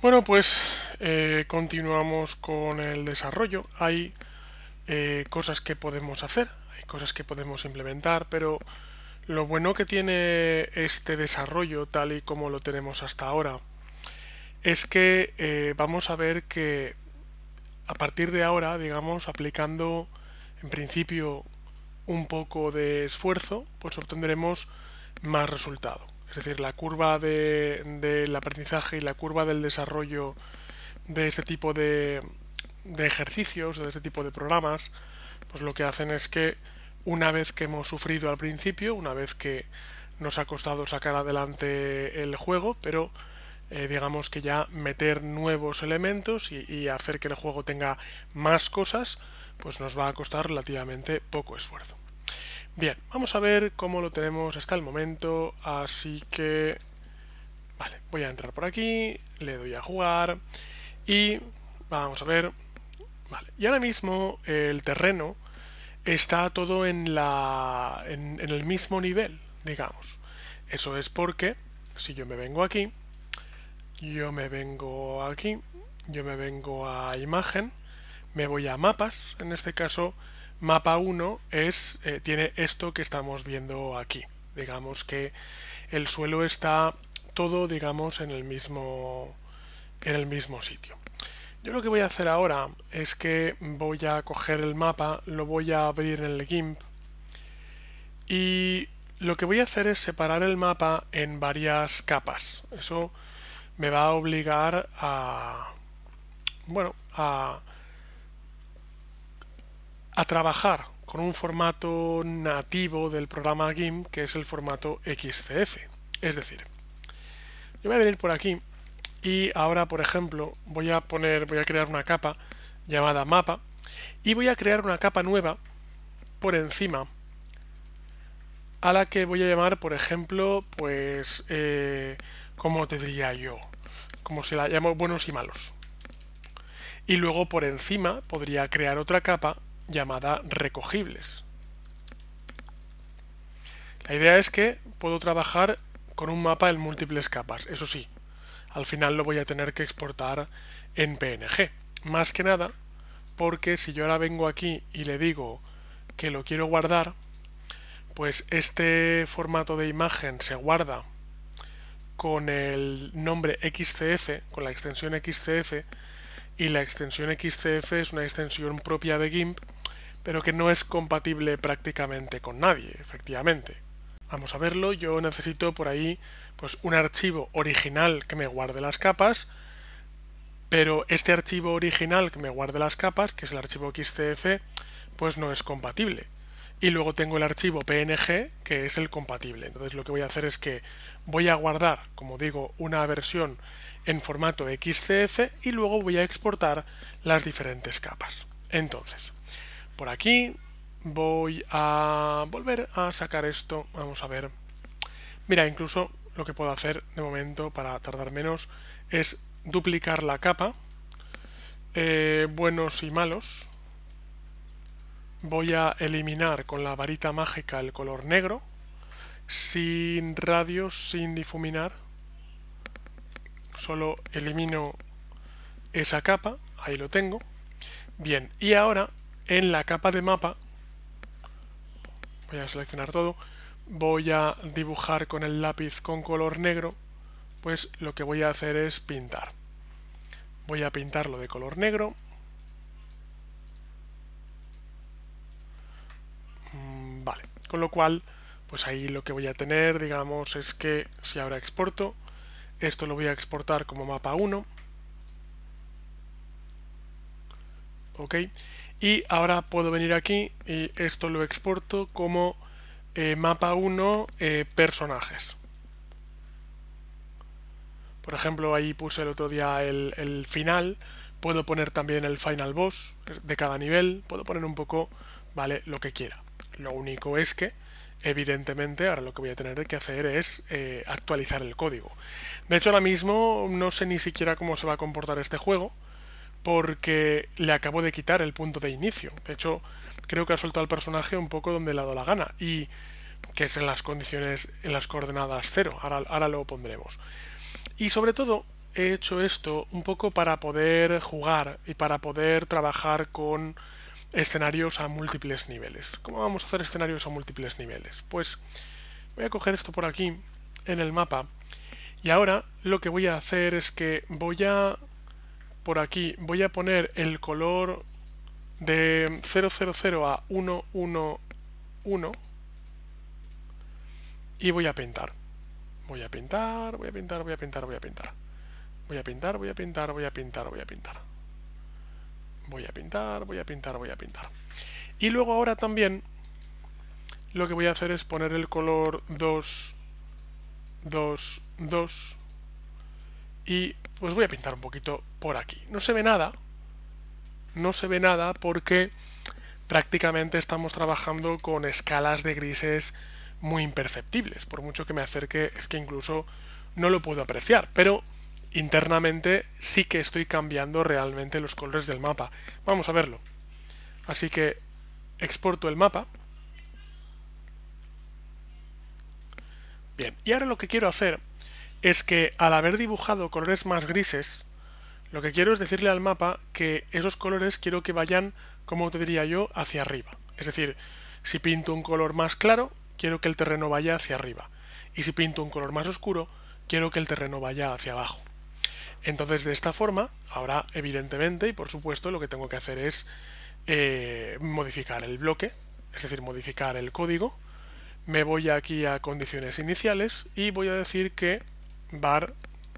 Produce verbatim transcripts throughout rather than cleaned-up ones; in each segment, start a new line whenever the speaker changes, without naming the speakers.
Bueno, pues eh, continuamos con el desarrollo. Hay eh, cosas que podemos hacer, hay cosas que podemos implementar, pero lo bueno que tiene este desarrollo tal y como lo tenemos hasta ahora es que eh, vamos a ver que a partir de ahora, digamos, aplicando en principio un poco de esfuerzo, pues obtendremos más resultado. Es decir, la curva de, del aprendizaje y la curva del desarrollo de este tipo de, de ejercicios, de este tipo de programas, pues lo que hacen es que una vez que hemos sufrido al principio, una vez que nos ha costado sacar adelante el juego, pero eh, digamos que ya meter nuevos elementos y, y hacer que el juego tenga más cosas, pues nos va a costar relativamente poco esfuerzo. Bien, vamos a ver cómo lo tenemos hasta el momento, así que... Vale, voy a entrar por aquí, le doy a jugar y vamos a ver... Vale, y ahora mismo el terreno está todo en, la, en, en el mismo nivel, digamos. Eso es porque si yo me vengo aquí, yo me vengo aquí, yo me vengo a imagen, me voy a mapas, en este caso mapa uno es, eh, tiene esto que estamos viendo aquí. Digamos que el suelo está todo, digamos, en el mismo, en el mismo sitio. Yo lo que voy a hacer ahora es que voy a coger el mapa, lo voy a abrir en el GIMP y lo que voy a hacer es separar el mapa en varias capas. Eso me va a obligar a, bueno, a, a trabajar con un formato nativo del programa GIMP que es el formato X C F. Es decir, yo voy a venir por aquí y ahora, por ejemplo, voy a poner, voy a crear una capa llamada mapa y voy a crear una capa nueva por encima a la que voy a llamar, por ejemplo, pues, eh, ¿cómo te diría yo? Como se la llamo buenos y malos. Y luego por encima podría crear otra capa llamada recogibles. La idea es que puedo trabajar con un mapa en múltiples capas. Eso sí, al final lo voy a tener que exportar en P N G. Más que nada porque si yo ahora vengo aquí y le digo que lo quiero guardar, pues este formato de imagen se guarda con el nombre X C F, con la extensión X C F, y la extensión X C F es una extensión propia de GIMP, pero que no es compatible prácticamente con nadie, efectivamente. Vamos a verlo, yo necesito por ahí pues un archivo original que me guarde las capas, pero este archivo original que me guarde las capas, que es el archivo X C F, pues no es compatible. Y luego tengo el archivo P N G, que es el compatible. Entonces lo que voy a hacer es que voy a guardar, como digo, una versión en formato X C F y luego voy a exportar las diferentes capas. Entonces, por aquí voy a volver a sacar esto. Vamos a ver. Mira, incluso lo que puedo hacer de momento para tardar menos es duplicar la capa, eh, buenos y malos. Voy a eliminar con la varita mágica el color negro, sin radios, sin difuminar. Solo elimino esa capa, ahí lo tengo. Bien, y ahora en la capa de mapa, voy a seleccionar todo, voy a dibujar con el lápiz con color negro, pues lo que voy a hacer es pintar. Voy a pintarlo de color negro. Vale, con lo cual, pues ahí lo que voy a tener, digamos, es que si ahora exporto, esto lo voy a exportar como mapa uno. Ok, y ahora puedo venir aquí y esto lo exporto como eh, mapa uno eh, personajes. Por ejemplo, ahí puse el otro día el, el final. Puedo poner también el final boss de cada nivel. Puedo poner un poco, vale, lo que quiera. Lo único es que, evidentemente, ahora lo que voy a tener que hacer es eh, actualizar el código. De hecho, ahora mismo no sé ni siquiera cómo se va a comportar este juego, porque le acabo de quitar el punto de inicio. De hecho, creo que ha soltado al personaje un poco donde le ha dado la gana, y que es en las condiciones, en las coordenadas cero. Ahora, ahora lo pondremos. Y sobre todo, he hecho esto un poco para poder jugar y para poder trabajar con escenarios a múltiples niveles. ¿Cómo vamos a hacer escenarios a múltiples niveles? Pues voy a coger esto por aquí en el mapa y ahora lo que voy a hacer es que voy a por aquí voy a poner el color de cero cero cero a uno uno uno y voy a pintar. Voy a pintar, voy a pintar, voy a pintar, voy a pintar. Voy a pintar, voy a pintar, voy a pintar, voy a pintar. Voy a pintar, voy a pintar, voy a pintar. Y luego ahora también lo que voy a hacer es poner el color dos, dos, dos y pues voy a pintar un poquito por aquí. No se ve nada, no se ve nada porque prácticamente estamos trabajando con escalas de grises muy imperceptibles. Por mucho que me acerque es que incluso no lo puedo apreciar, pero internamente sí que estoy cambiando realmente los colores del mapa. Vamos a verlo. Así que exporto el mapa. Bien, y ahora lo que quiero hacer es que al haber dibujado colores más grises, lo que quiero es decirle al mapa que esos colores quiero que vayan, como te diría yo, hacia arriba. Es decir, si pinto un color más claro, quiero que el terreno vaya hacia arriba. Y si pinto un color más oscuro, quiero que el terreno vaya hacia abajo. Entonces, de esta forma, ahora evidentemente y por supuesto lo que tengo que hacer es eh, modificar el bloque, es decir, modificar el código. Me voy aquí a condiciones iniciales y voy a decir que var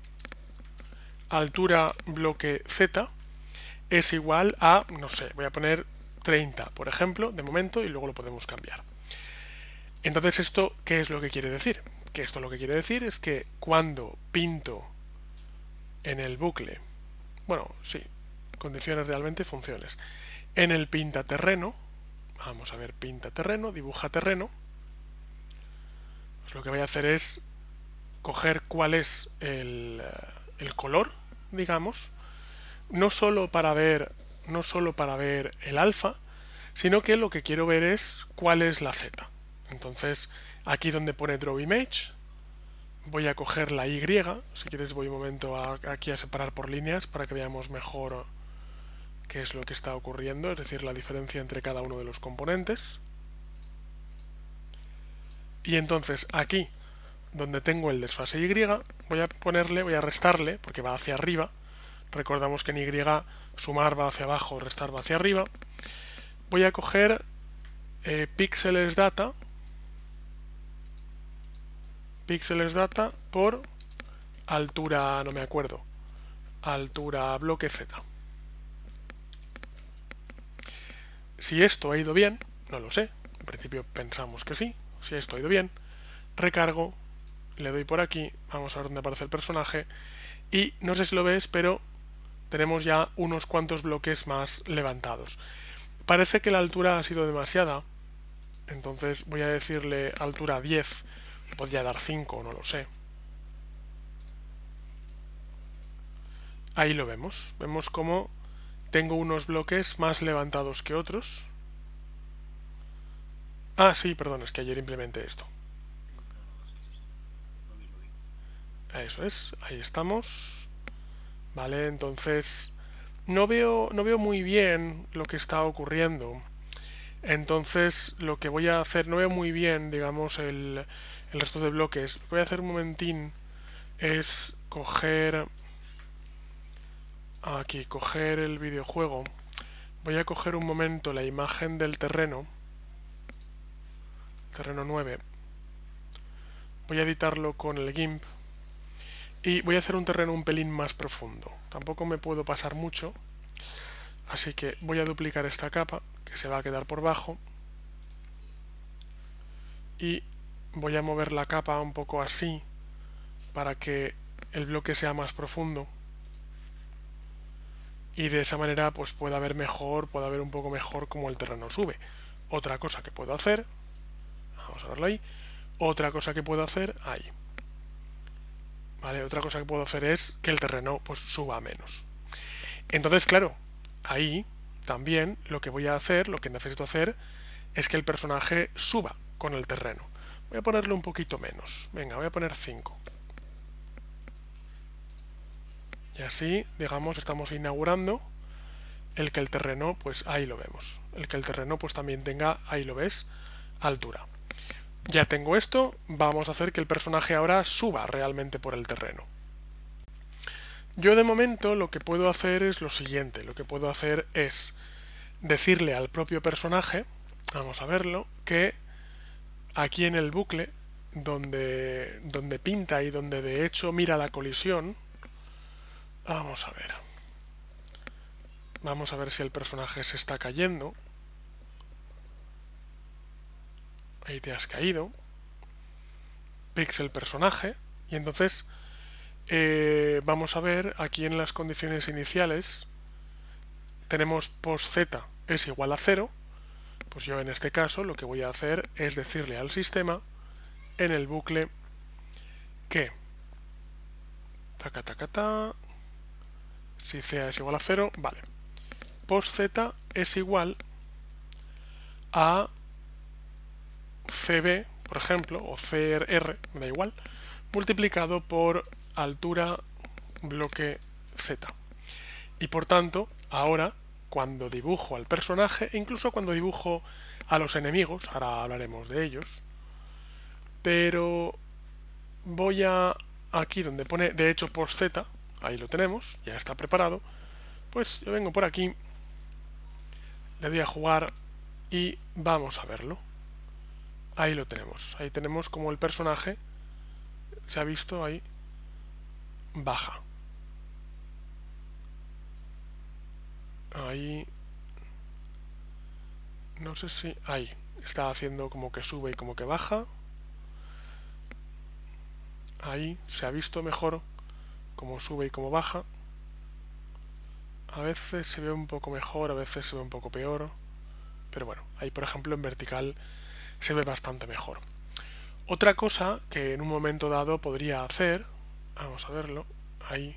altura bloque z es igual a, no sé, voy a poner treinta, por ejemplo, de momento, y luego lo podemos cambiar. Entonces, ¿esto qué es lo que quiere decir? Que esto lo que quiere decir es que cuando pinto en el bucle, bueno, sí, condiciones realmente funciones, en el pinta terreno, vamos a ver, pinta terreno, dibuja terreno, pues lo que voy a hacer es coger cuál es el, el color, digamos, no solo para ver, no solo para ver el alfa, sino que lo que quiero ver es cuál es la z. Entonces, aquí donde pone Draw Image, voy a coger la Y, si quieres voy un momento a, aquí a separar por líneas para que veamos mejor qué es lo que está ocurriendo, es decir, la diferencia entre cada uno de los componentes. Y entonces aquí, donde tengo el desfase Y, voy a ponerle, voy a restarle, porque va hacia arriba. Recordamos que en Y sumar va hacia abajo, restar va hacia arriba. Voy a coger eh, píxeles data, píxeles data por altura, no me acuerdo, altura bloque Z. Si esto ha ido bien, no lo sé, en principio pensamos que sí, si esto ha ido bien, recargo, le doy por aquí, vamos a ver dónde aparece el personaje, y no sé si lo ves, pero tenemos ya unos cuantos bloques más levantados. Parece que la altura ha sido demasiada, entonces voy a decirle altura diez, podría dar cinco, no lo sé. Ahí lo vemos, vemos como tengo unos bloques más levantados que otros. Ah, sí, perdón, es que ayer implementé esto. Eso es, ahí estamos. Vale, entonces no veo, no veo muy bien lo que está ocurriendo. Entonces lo que voy a hacer, no veo muy bien, digamos, el, el resto de bloques. Lo que voy a hacer un momentín es coger... Aquí, coger el videojuego. Voy a coger un momento la imagen del terreno. Terreno nueve. Voy a editarlo con el GIMP. Y voy a hacer un terreno un pelín más profundo. Tampoco me puedo pasar mucho. Así que voy a duplicar esta capa, que se va a quedar por bajo. Y voy a mover la capa un poco así, para que el bloque sea más profundo. Y de esa manera pues pueda ver mejor, pueda ver un poco mejor cómo el terreno sube. Otra cosa que puedo hacer, vamos a verlo ahí, otra cosa que puedo hacer, ahí. Vale, otra cosa que puedo hacer es que el terreno pues suba menos. Entonces, claro, ahí también lo que voy a hacer, lo que necesito hacer, es que el personaje suba con el terreno. Voy a ponerle un poquito menos. Venga, voy a poner cinco. Y así, digamos, estamos inaugurando el que el terreno, pues ahí lo vemos. El que el terreno pues también tenga, ahí lo ves, altura. Ya tengo esto, vamos a hacer que el personaje ahora suba realmente por el terreno. Yo de momento lo que puedo hacer es lo siguiente, lo que puedo hacer es decirle al propio personaje, vamos a verlo, que aquí en el bucle, donde, donde pinta y donde de hecho mira la colisión, vamos a ver. Vamos a ver si el personaje se está cayendo. Ahí te has caído. Pixel personaje. Y entonces eh, vamos a ver aquí en las condiciones iniciales. Tenemos post z es igual a cero. Pues yo en este caso lo que voy a hacer es decirle al sistema en el bucle que taca taca ta, si c es igual a cero, vale. Post z es igual a cb, por ejemplo, o cr, me da igual, multiplicado por altura bloque z. Y por tanto, ahora, cuando dibujo al personaje, e incluso cuando dibujo a los enemigos, ahora hablaremos de ellos, pero voy a aquí donde pone, de hecho, post z, ahí lo tenemos, ya está preparado, pues yo vengo por aquí, le doy a jugar y vamos a verlo. Ahí lo tenemos, ahí tenemos como el personaje, se ha visto ahí, baja. Ahí, no sé si, ahí, está haciendo como que sube y como que baja. Ahí se ha visto mejor como sube y como baja. A veces se ve un poco mejor, a veces se ve un poco peor. Pero bueno, ahí por ejemplo en vertical se ve bastante mejor. Otra cosa que en un momento dado podría hacer, vamos a verlo, ahí.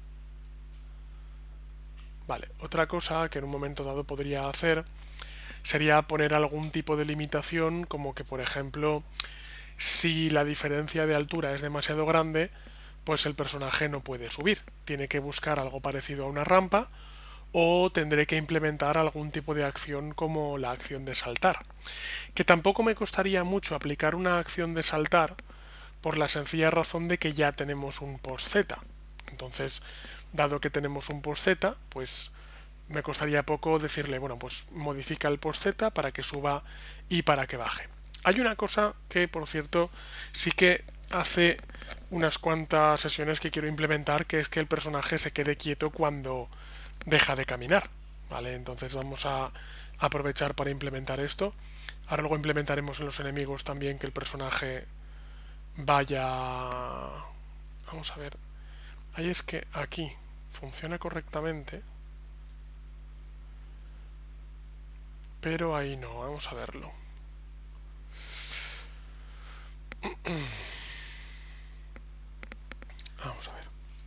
Vale, otra cosa que en un momento dado podría hacer sería poner algún tipo de limitación, como que por ejemplo, si la diferencia de altura es demasiado grande, pues el personaje no puede subir. Tiene que buscar algo parecido a una rampa o tendré que implementar algún tipo de acción como la acción de saltar. Que tampoco me costaría mucho aplicar una acción de saltar por la sencilla razón de que ya tenemos un post z. Entonces, dado que tenemos un post z, pues me costaría poco decirle, bueno, pues modifica el post z para que suba y para que baje. Hay una cosa que, por cierto, sí que hace unas cuantas sesiones que quiero implementar, que es que el personaje se quede quieto cuando deja de caminar, ¿vale? Entonces vamos a aprovechar para implementar esto. Ahora luego implementaremos en los enemigos también que el personaje vaya... Vamos a ver. Ahí es que aquí funciona correctamente, pero ahí no. Vamos a verlo. Vamos a ver.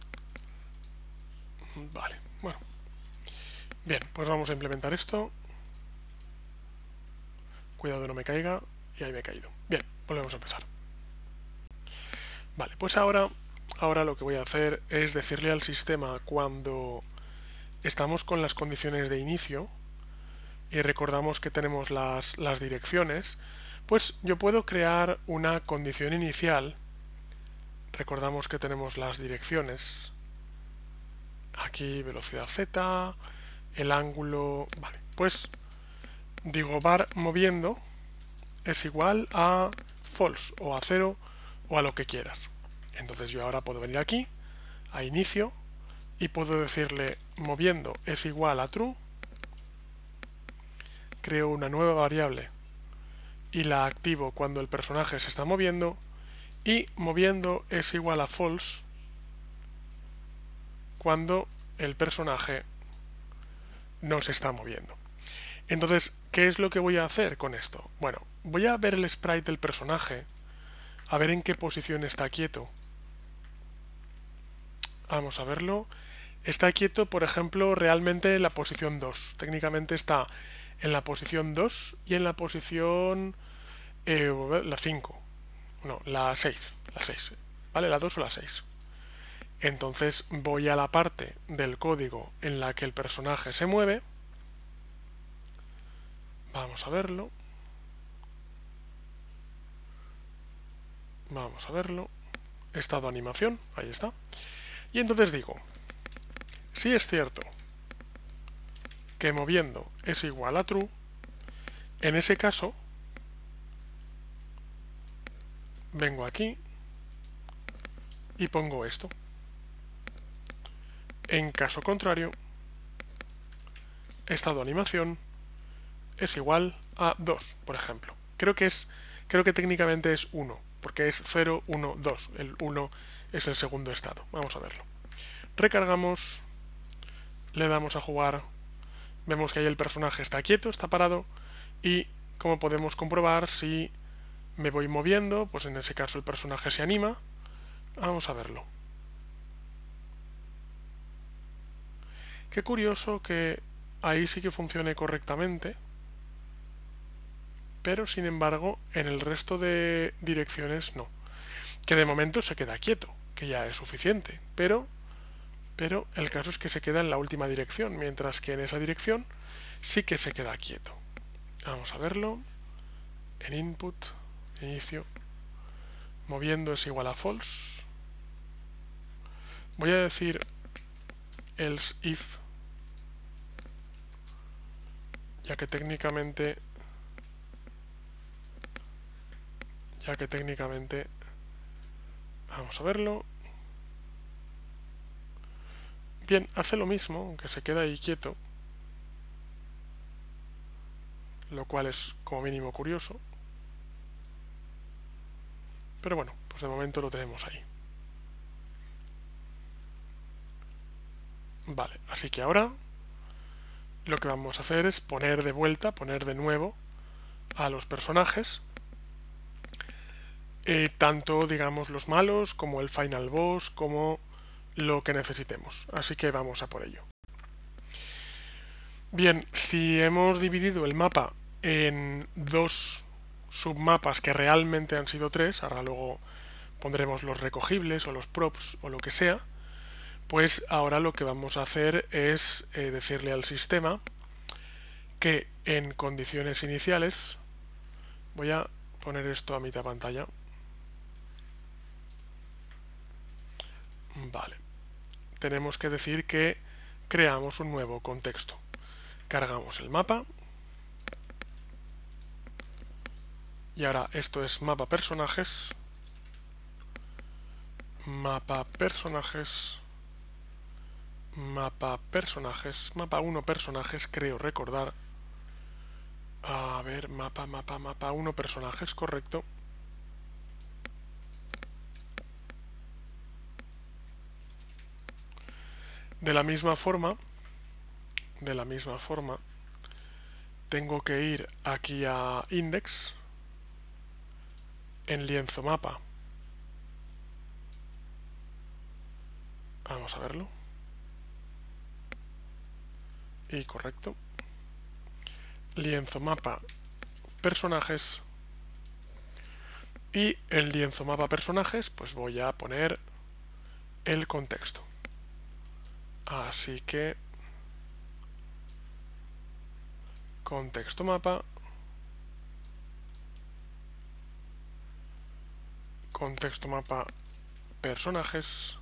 Vale, bueno. Bien, pues vamos a implementar esto. Cuidado no me caiga. Y ahí me he caído. Bien, volvemos a empezar. Vale, pues ahora, ahora lo que voy a hacer es decirle al sistema cuando estamos con las condiciones de inicio y recordamos que tenemos las, las direcciones, pues yo puedo crear una condición inicial. Recordamos que tenemos las direcciones. Aquí velocidad z, el ángulo... Vale, pues digo var moviendo es igual a false o a cero o a lo que quieras. Entonces yo ahora puedo venir aquí a inicio y puedo decirle moviendo es igual a true, creo una nueva variable y la activo cuando el personaje se está moviendo, y moviendo es igual a false cuando el personaje no se está moviendo. Entonces, ¿qué es lo que voy a hacer con esto? Bueno, voy a ver el sprite del personaje, a ver en qué posición está quieto. Vamos a verlo. Está quieto, por ejemplo, realmente en la posición dos. Técnicamente está en la posición dos y en la posición... Eh, la cinco. No, la seis. La seis. ¿Vale? La dos o la seis. Entonces voy a la parte del código en la que el personaje se mueve. Vamos a verlo. Vamos a verlo. Estado animación, ahí está. Y entonces digo, si es cierto que moviendo es igual a true, en ese caso vengo aquí y pongo esto. En caso contrario, estado animación es igual a dos, por ejemplo. Creo que es, creo que técnicamente es uno, porque es cero, uno, dos. El uno es el segundo estado. Vamos a verlo. Recargamos, le damos a jugar, vemos que ahí el personaje está quieto, está parado, y como podemos comprobar, si me voy moviendo, pues en ese caso el personaje se anima. Vamos a verlo. Qué curioso que ahí sí que funcione correctamente, pero sin embargo en el resto de direcciones no. Que de momento se queda quieto, que ya es suficiente, pero, pero el caso es que se queda en la última dirección, mientras que en esa dirección sí que se queda quieto. Vamos a verlo. En input, inicio, moviendo es igual a false. Voy a decir else if, ya que técnicamente ya que técnicamente vamos a verlo. Bien, hace lo mismo, aunque se queda ahí quieto, lo cual es como mínimo curioso, pero bueno, pues de momento lo tenemos ahí. Vale, así que ahora lo que vamos a hacer es poner de vuelta, poner de nuevo a los personajes, eh, tanto digamos los malos como el final boss, como lo que necesitemos. Así que vamos a por ello. Bien, si hemos dividido el mapa en dos submapas que realmente han sido tres, ahora luego pondremos los recogibles o los props o lo que sea, pues ahora lo que vamos a hacer es eh, decirle al sistema que en condiciones iniciales, voy a poner esto a mitad pantalla, vale, tenemos que decir que creamos un nuevo contexto. Cargamos el mapa y ahora esto es mapa personajes, mapa personajes, mapa personajes, mapa uno personajes, creo recordar. A ver, mapa, mapa, mapa uno personajes, correcto. De la misma forma, de la misma forma, tengo que ir aquí a index, en lienzo mapa. Vamos a verlo. Y correcto. Lienzo mapa personajes. Y el lienzo mapa personajes, pues voy a poner el contexto. Así que contexto mapa, contexto mapa personajes,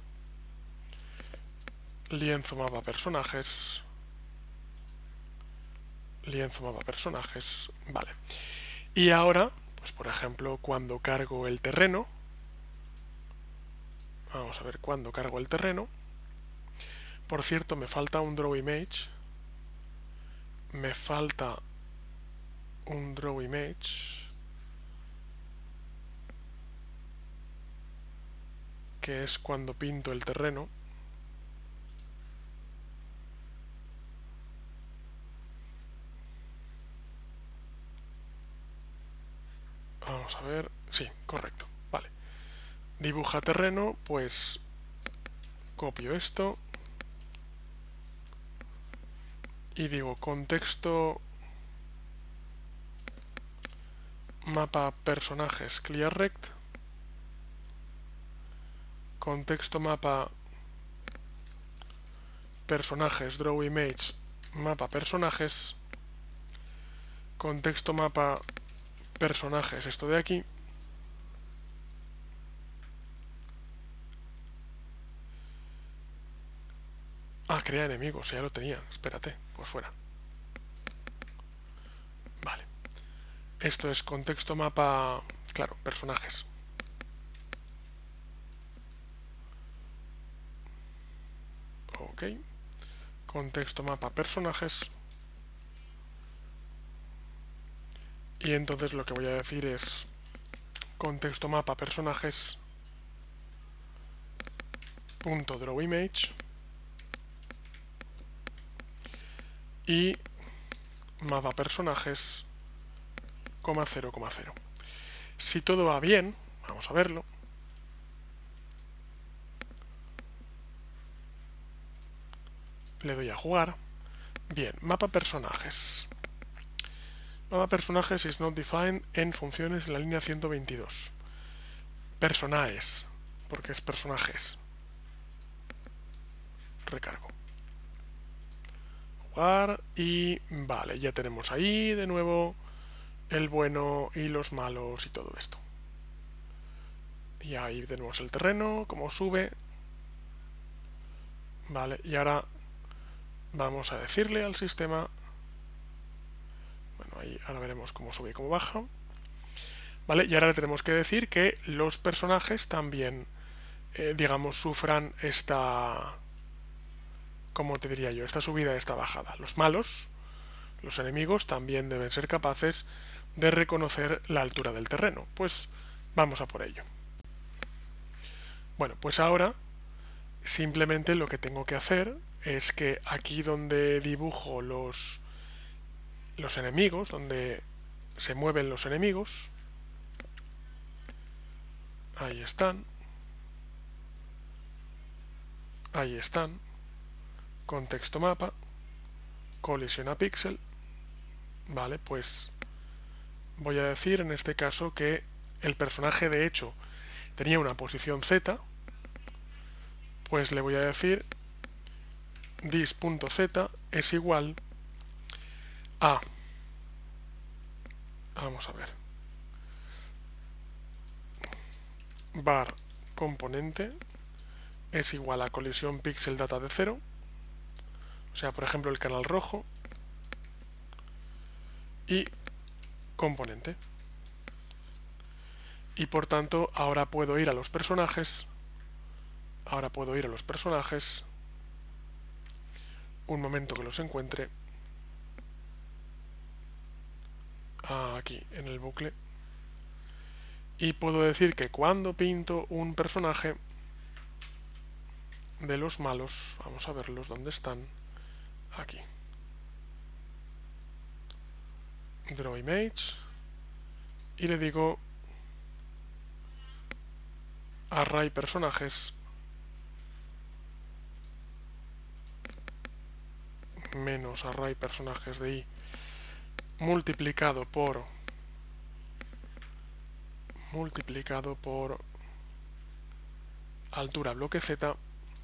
lienzo mapa personajes, lienzo mapa personajes, vale. Y ahora, pues por ejemplo, cuando cargo el terreno, vamos a ver cuando cargo el terreno. Por cierto, me falta un draw image, me falta un draw image, que es cuando pinto el terreno. Vamos a ver, sí, correcto, vale. Dibuja terreno, pues copio esto y digo contexto mapa personajes clear rect, contexto mapa personajes, draw image, mapa personajes, contexto mapa personajes, esto de aquí. Ah, crea enemigos, ya lo tenía, espérate, pues fuera. Vale. Esto es contexto mapa, claro, personajes. Ok. Contexto mapa personajes. Y entonces lo que voy a decir es contexto mapa personajes punto draw image y mapa personajes coma cero coma cero. Si todo va bien, vamos a verlo. Le doy a jugar. Bien, mapa personajes. Mapa personajes is not defined en funciones en la línea ciento veintidós. Personajes, porque es personajes. Recargo. Jugar y vale, ya tenemos ahí de nuevo el bueno y los malos y todo esto. Y ahí tenemos el terreno, cómo sube. Vale, y ahora vamos a decirle al sistema, bueno, ahí ahora veremos cómo sube y cómo baja. Vale, y ahora le tenemos que decir que los personajes también, eh, digamos, sufran esta, ¿cómo te diría yo? Esta subida, esta bajada. Los malos, los enemigos, también deben ser capaces de reconocer la altura del terreno. Pues vamos a por ello. Bueno, pues ahora simplemente lo que tengo que hacer es que aquí donde dibujo los, los enemigos, donde se mueven los enemigos, ahí están, ahí están, contexto mapa, colisión a píxel, vale, pues voy a decir en este caso que el personaje de hecho tenía una posición Z, pues le voy a decir dis.z es igual a, vamos a ver, var componente es igual a colisión pixel data de cero, o sea, por ejemplo, el canal rojo, y componente. Y por tanto, ahora puedo ir a los personajes, ahora puedo ir a los personajes, un momento que los encuentre, aquí en el bucle, y puedo decir que cuando pinto un personaje de los malos, vamos a verlos dónde están, aquí, draw image, y le digo array personajes menos array personajes de i multiplicado por multiplicado por altura bloque z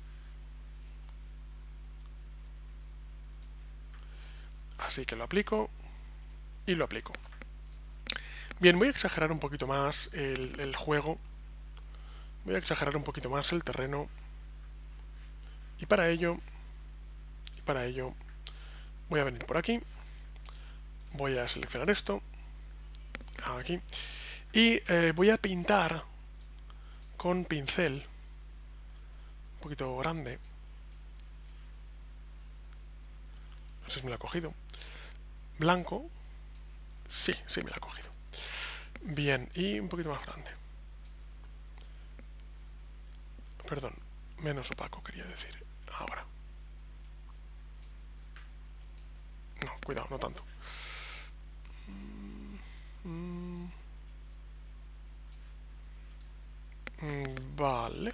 así que lo aplico y lo aplico. Bien, voy a exagerar un poquito más el, el juego, voy a exagerar un poquito más el terreno y para ello y para ello voy a venir por aquí, voy a seleccionar esto aquí y eh, voy a pintar con pincel un poquito grande, no sé si me lo ha cogido, blanco, sí, sí me lo ha cogido. Bien, y un poquito más grande. Perdón, menos opaco quería decir. Ahora. No, cuidado, no tanto. Mm, mm, vale.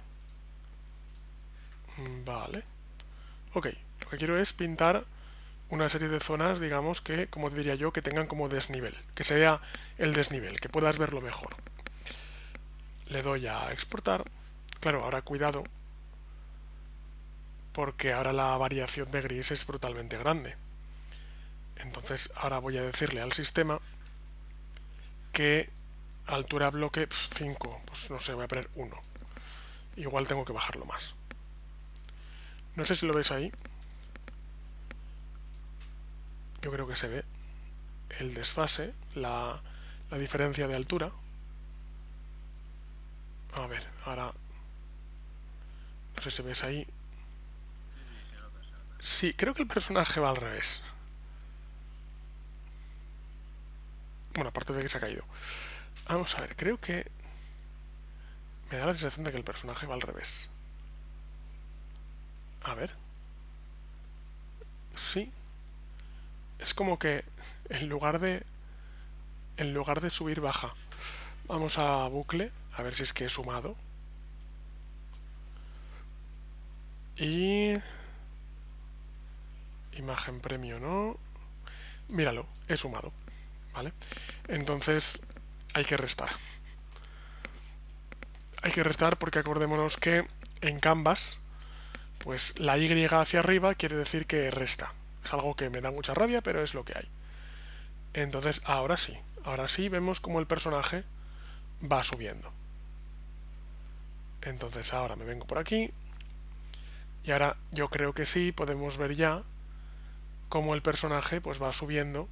Vale. Ok, lo que quiero es pintar una serie de zonas, digamos que, como te diría yo, que tengan como desnivel, que se vea el desnivel, que puedas verlo mejor. Le doy a exportar. Claro, ahora cuidado, porque ahora la variación de gris es brutalmente grande. Entonces ahora voy a decirle al sistema que altura bloque cinco, pues no sé, voy a poner uno. Igual tengo que bajarlo más. No sé si lo ves ahí. Yo creo que se ve el desfase, la, la diferencia de altura. A ver, ahora... No sé si ves ahí. Sí, creo que el personaje va al revés. Bueno, aparte de que se ha caído. Vamos a ver, creo que... Me da la sensación de que el personaje va al revés. A ver. Sí. Es como que en lugar de... En lugar de subir, baja. Vamos a bucle, a ver si es que he sumado. Y... Imagen premio, ¿no? Míralo, he sumado. ¿Vale? Entonces hay que restar. Hay que restar porque acordémonos que en Canvas, pues la Y hacia arriba quiere decir que resta. Es algo que me da mucha rabia, pero es lo que hay. Entonces ahora sí, ahora sí vemos como el personaje va subiendo. Entonces ahora me vengo por aquí. Y ahora yo creo que sí, podemos ver ya cómo el personaje pues va subiendo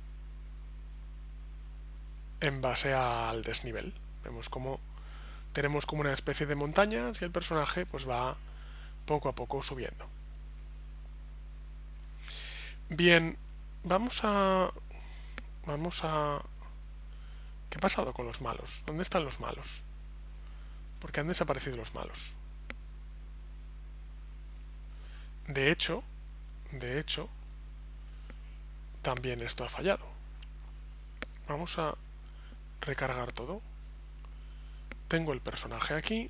en base al desnivel. Vemos como tenemos como una especie de montañas y el personaje pues va poco a poco subiendo. Bien, vamos a... Vamos a... ¿Qué ha pasado con los malos? ¿Dónde están los malos? Porque han desaparecido los malos. De hecho, de hecho, también esto ha fallado. Vamos a recargar todo. Tengo el personaje aquí,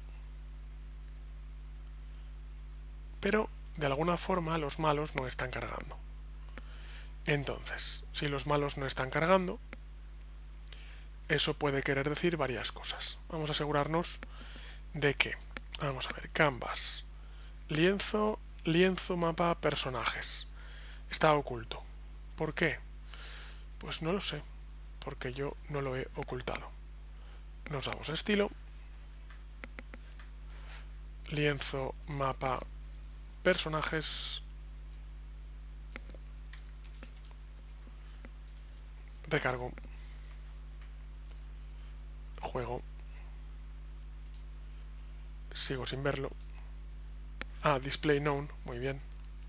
pero de alguna forma los malos no están cargando. Entonces, si los malos no están cargando, eso puede querer decir varias cosas. Vamos a asegurarnos de que, vamos a ver, Canvas, lienzo, lienzo mapa personajes. Está oculto. ¿Por qué? Pues no lo sé, porque yo no lo he ocultado. Nos vamos a estilo, lienzo mapa personajes, recargo, juego, sigo sin verlo. Ah, display known, muy bien.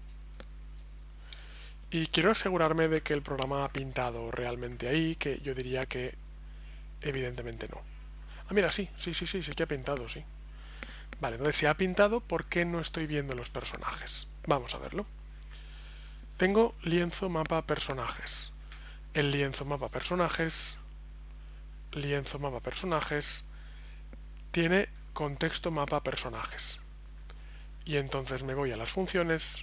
Y quiero asegurarme de que el programa ha pintado realmente ahí, que yo diría que evidentemente no. Ah, mira, sí, sí, sí, sí, sí que ha pintado, sí. Vale, entonces si ha pintado, ¿por qué no estoy viendo los personajes? Vamos a verlo. Tengo lienzo mapa personajes. El lienzo mapa personajes, lienzo mapa personajes, tiene contexto mapa personajes. Y entonces me voy a las funciones,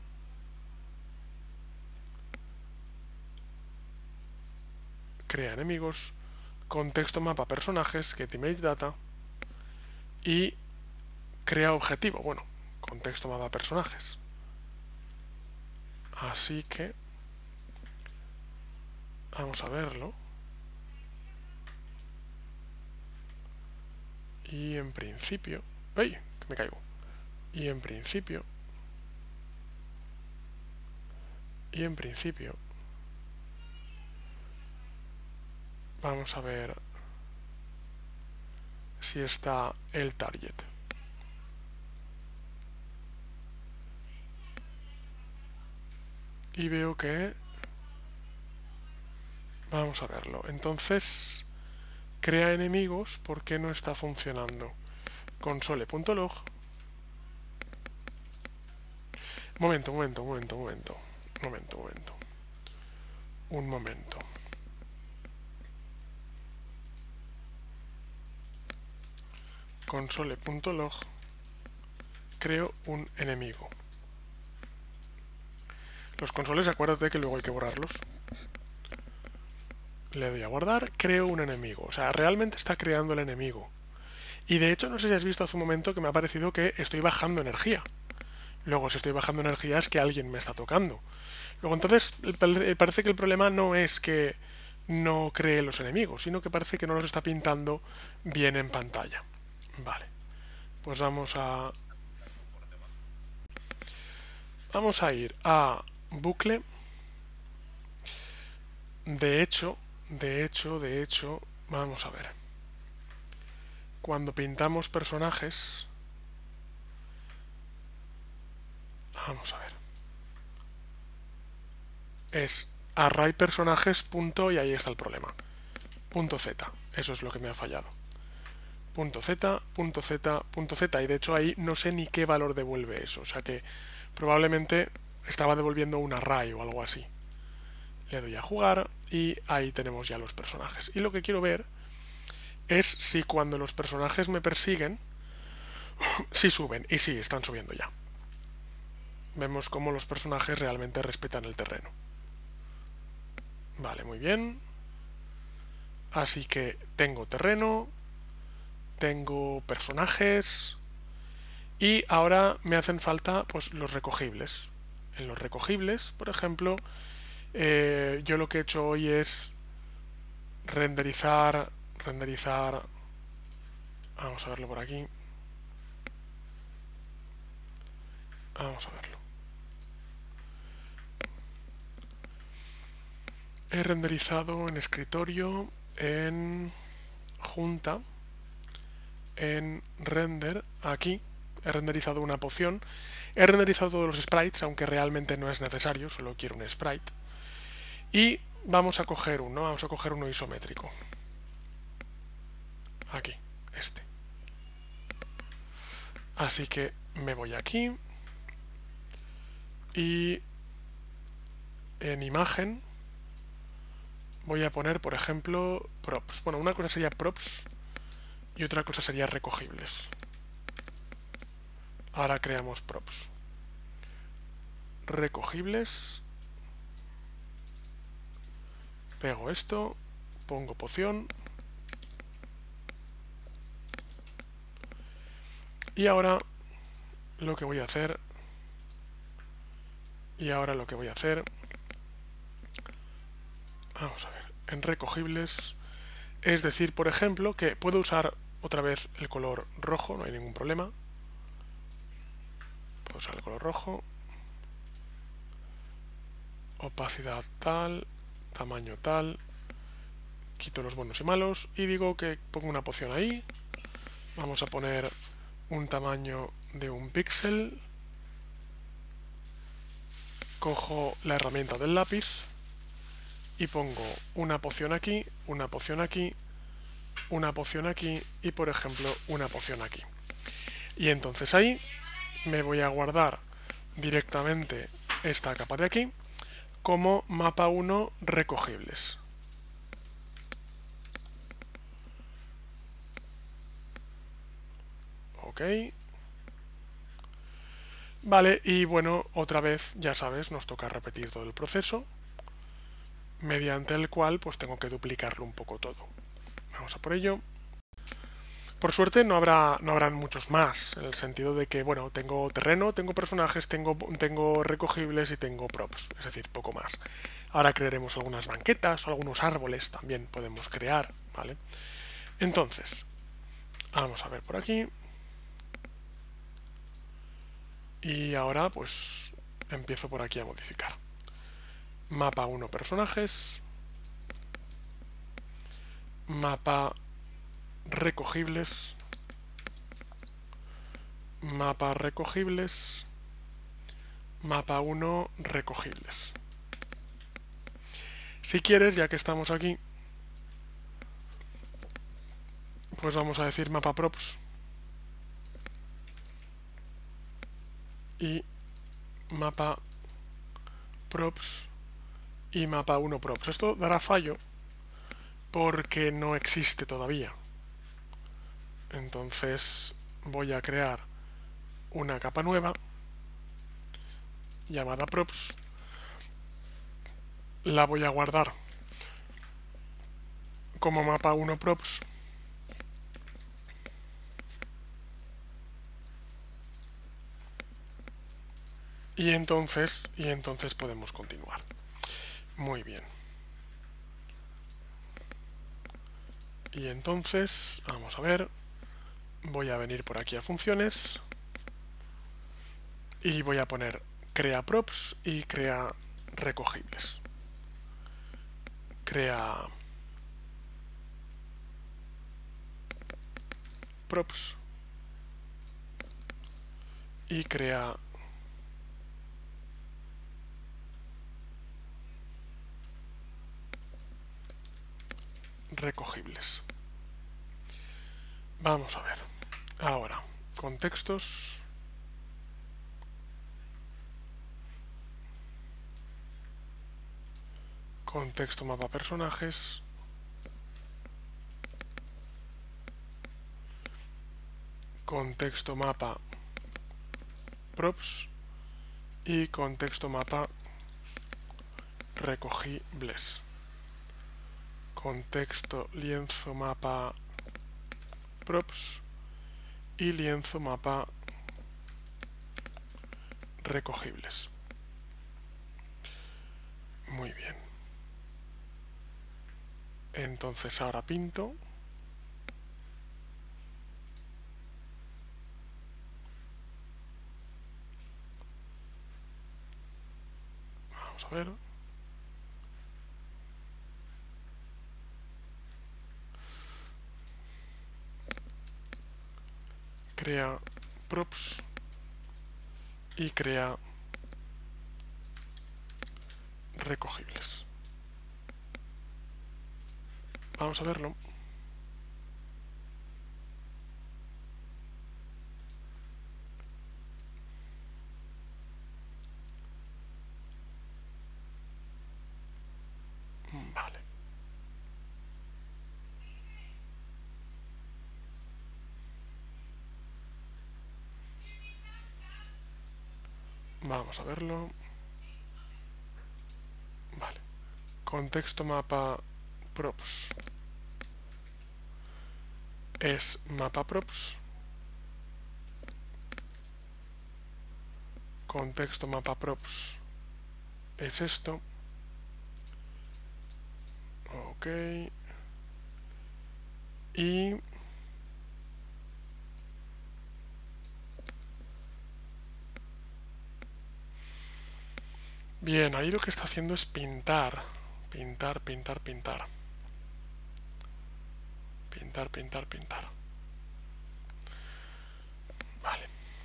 crea enemigos, contexto mapa personajes, get image data y crea objetivo. Bueno, contexto mapa personajes. Así que vamos a verlo. Y en principio... ¡Ay! Que me caigo. Y en principio... Y en principio... Vamos a ver si está el target. Y veo que... Vamos a verlo. Entonces... Crea enemigos, ¿por qué no está funcionando? Console.log. Momento, momento, momento, momento. Momento, momento. Un momento. Console.log. Creo un enemigo. Los consoles, acuérdate que luego hay que borrarlos. Le doy a guardar, creo un enemigo. O sea, realmente está creando el enemigo. Y de hecho, no sé si has visto hace un momento que me ha parecido que estoy bajando energía. Luego, si estoy bajando energía es que alguien me está tocando. Luego, entonces, parece que el problema no es que no cree los enemigos, sino que parece que no los está pintando bien en pantalla. Vale, pues vamos a... Vamos a ir a bucle. De hecho, de hecho, de hecho, vamos a ver. Cuando pintamos personajes... Vamos a ver. Es array personajes punto y ahí está el problema. Punto Z. Eso es lo que me ha fallado. Punto Z, punto Z, punto Z. Y de hecho ahí no sé ni qué valor devuelve eso. O sea que probablemente estaba devolviendo un array o algo así. Le doy a jugar y ahí tenemos ya los personajes. Y lo que quiero ver es si cuando los personajes me persiguen, si suben. Y sí, están subiendo ya. Vemos cómo los personajes realmente respetan el terreno. Vale, muy bien. Así que tengo terreno, tengo personajes y ahora me hacen falta pues los recogibles. En los recogibles, por ejemplo, eh, yo lo que he hecho hoy es renderizar, renderizar, vamos a verlo por aquí, vamos a verlo. He renderizado en escritorio, en junta, en render, aquí, he renderizado una poción, he renderizado todos los sprites, aunque realmente no es necesario, solo quiero un sprite. Y vamos a coger uno, vamos a coger uno isométrico. Aquí, este. Así que me voy aquí y en imagen voy a poner, por ejemplo, props. Bueno, una cosa sería props y otra cosa sería recogibles. Ahora creamos props. Recogibles. Pego esto, pongo poción. Y ahora lo que voy a hacer... Y ahora lo que voy a hacer... Vamos a ver, en recogibles... Es decir, por ejemplo, que puedo usar otra vez el color rojo, no hay ningún problema. Puedo usar el color rojo. Opacidad tal, tamaño tal. Quito los buenos y malos y digo que pongo una poción ahí. Vamos a poner un tamaño de un píxel. Cojo la herramienta del lápiz y pongo una poción aquí, una poción aquí, una poción aquí y, por ejemplo, una poción aquí. Y entonces ahí me voy a guardar directamente esta capa de aquí como mapa uno recogibles. Ok. Vale, y bueno, otra vez, ya sabes, nos toca repetir todo el proceso, mediante el cual pues tengo que duplicarlo un poco todo. Vamos a por ello. Por suerte no habrá no habrán muchos más, en el sentido de que, bueno, tengo terreno, tengo personajes, tengo, tengo recogibles y tengo props, es decir, poco más. Ahora crearemos algunas banquetas o algunos árboles también podemos crear, ¿vale? Entonces, vamos a ver por aquí. Y ahora pues empiezo por aquí a modificar. Mapa uno personajes. Mapa recogibles. Mapa recogibles. Mapa uno recogibles. Si quieres, ya que estamos aquí, pues vamos a decir mapa props. Y mapa props y mapa uno props. Esto dará fallo porque no existe todavía. Entonces voy a crear una capa nueva llamada props. La voy a guardar como mapa uno props. y entonces, y entonces podemos continuar. Muy bien. Y entonces, vamos a ver, voy a venir por aquí a funciones y voy a poner crea props y crea recogibles. Crea props y crea recogibles. Vamos a ver. Ahora, contextos. Contexto mapa personajes. Contexto mapa props y contexto mapa recogibles. Contexto lienzo mapa props y lienzo mapa recogibles. Muy bien. Entonces ahora pinto. Vamos a ver. Crea props y crea recogibles. Vamos a verlo. Vale. Vamos a verlo. Vale. Contexto mapa props es mapa props. Contexto mapa props es esto. Ok. Y bien, ahí lo que está haciendo es pintar. Pintar, pintar, pintar. Pintar, pintar, pintar. Vale.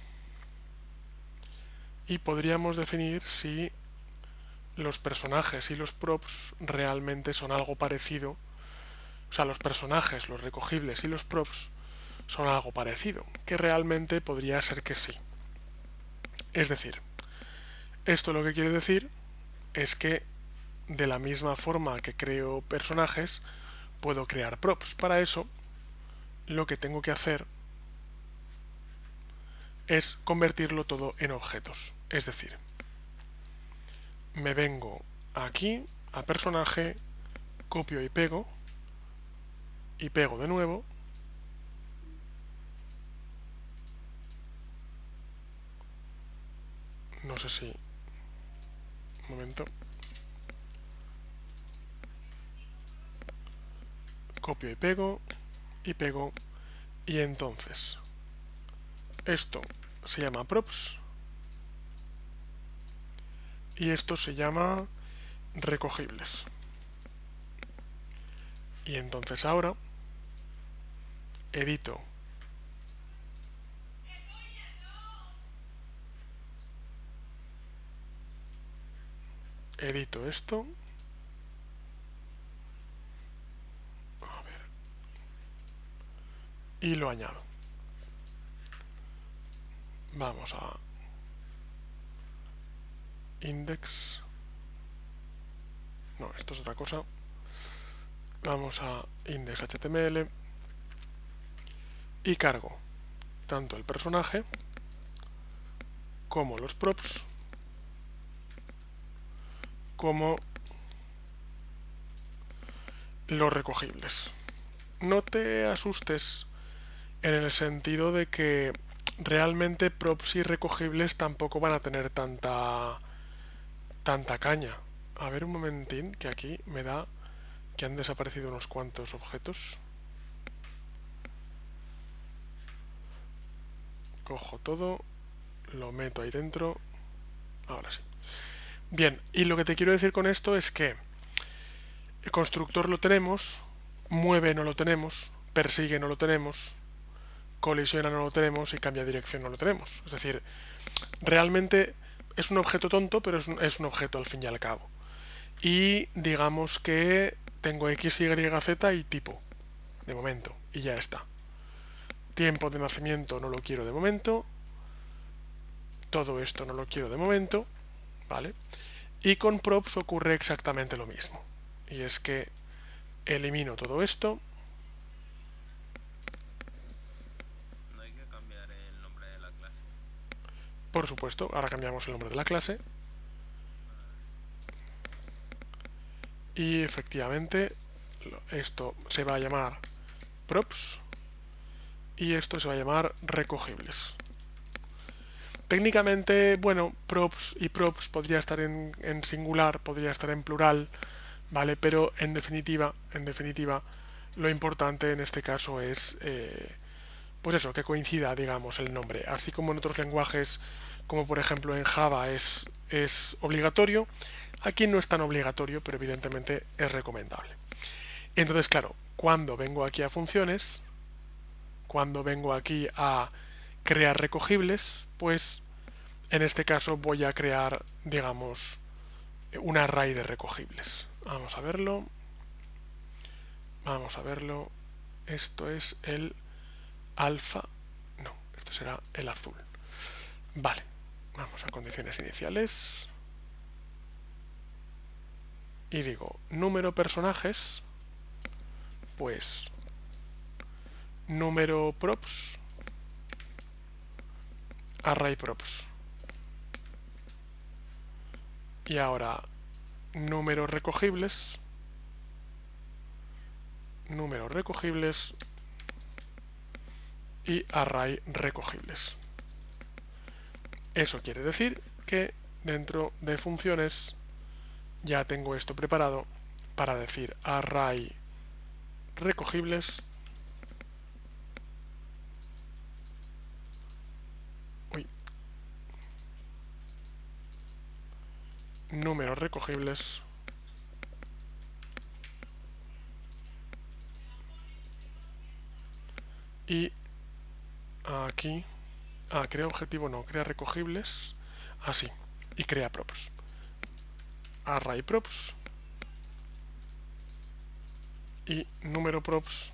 Y podríamos definir si los personajes y los props realmente son algo parecido. O sea, los personajes, los recogibles y los props son algo parecido. Que realmente podría ser que sí. Es decir, esto lo que quiere decir es que de la misma forma que creo personajes, puedo crear props. Para eso, lo que tengo que hacer es convertirlo todo en objetos. Es decir, me vengo aquí a personaje, copio y pego, y pego de nuevo, no sé si... un momento. Copio y pego, y pego, y entonces esto se llama props y esto se llama recogibles. Y entonces ahora edito edito esto. A ver. Y lo añado. Vamos a index. No, esto es otra cosa. Vamos a index.html y cargo tanto el personaje como los props como los recogibles. No te asustes en el sentido de que realmente props y recogibles tampoco van a tener tanta tanta caña. A ver un momentín, que aquí me da que han desaparecido unos cuantos objetos. Cojo todo, lo meto ahí dentro. Ahora sí. Bien, y lo que te quiero decir con esto es que el constructor lo tenemos, mueve no lo tenemos, persigue no lo tenemos, colisiona no lo tenemos y cambia dirección no lo tenemos. Es decir, realmente es un objeto tonto, pero es un, es un objeto al fin y al cabo. Y digamos que tengo X, Y, Z y tipo, de momento, y ya está. Tiempo de nacimiento no lo quiero de momento. Todo esto no lo quiero de momento, ¿vale? Y con props ocurre exactamente lo mismo. Y es que elimino todo esto.
No hay que cambiar el nombre de la clase.
Por supuesto, ahora cambiamos el nombre de la clase. Y efectivamente esto se va a llamar props y esto se va a llamar recogibles. Técnicamente, bueno, props y props podría estar en, en singular, podría estar en plural, ¿vale? Pero en definitiva, en definitiva, lo importante en este caso es, eh, pues eso, que coincida, digamos, el nombre. Así como en otros lenguajes, como por ejemplo en Java es, es obligatorio, aquí no es tan obligatorio, pero evidentemente es recomendable. Entonces, claro, cuando vengo aquí a funciones, cuando vengo aquí a crear recogibles, pues en este caso voy a crear, digamos, un array de recogibles. Vamos a verlo. Vamos a verlo. Esto es el alfa. No, esto será el azul. Vale. Vamos a condiciones iniciales. Y digo, número personajes, pues número props, array props. Y ahora números recogibles, números recogibles y array recogibles. Eso quiere decir que dentro de funciones ya tengo esto preparado para decir array recogibles uy, números recogibles y aquí ah, crea objetivo no, crea recogibles así y crea props array props y número props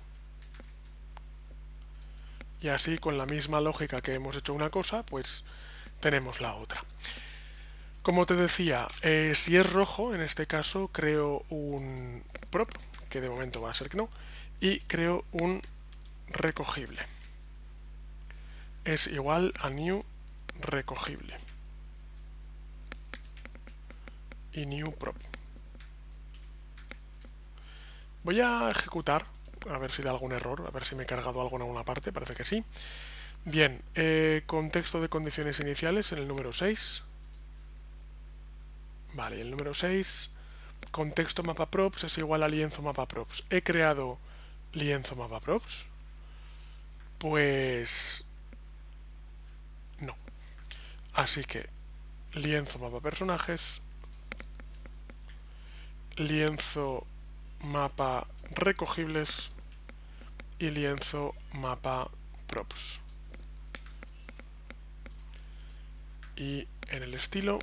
y así con la misma lógica que hemos hecho una cosa pues tenemos la otra. Como te decía, eh, si es rojo en este caso creo un prop que de momento va a ser que no y creo un recogible es igual a new recogible y new prop. Voy a ejecutar, a ver si da algún error, a ver si me he cargado algo en alguna parte, parece que sí. Bien, eh, contexto de condiciones iniciales en el número seis. Vale, el número seis, contexto mapa props es igual a lienzo mapa props. He creado lienzo mapa props. Pues no. Así que lienzo mapa personajes, lienzo mapa recogibles y lienzo mapa props. Y en el estilo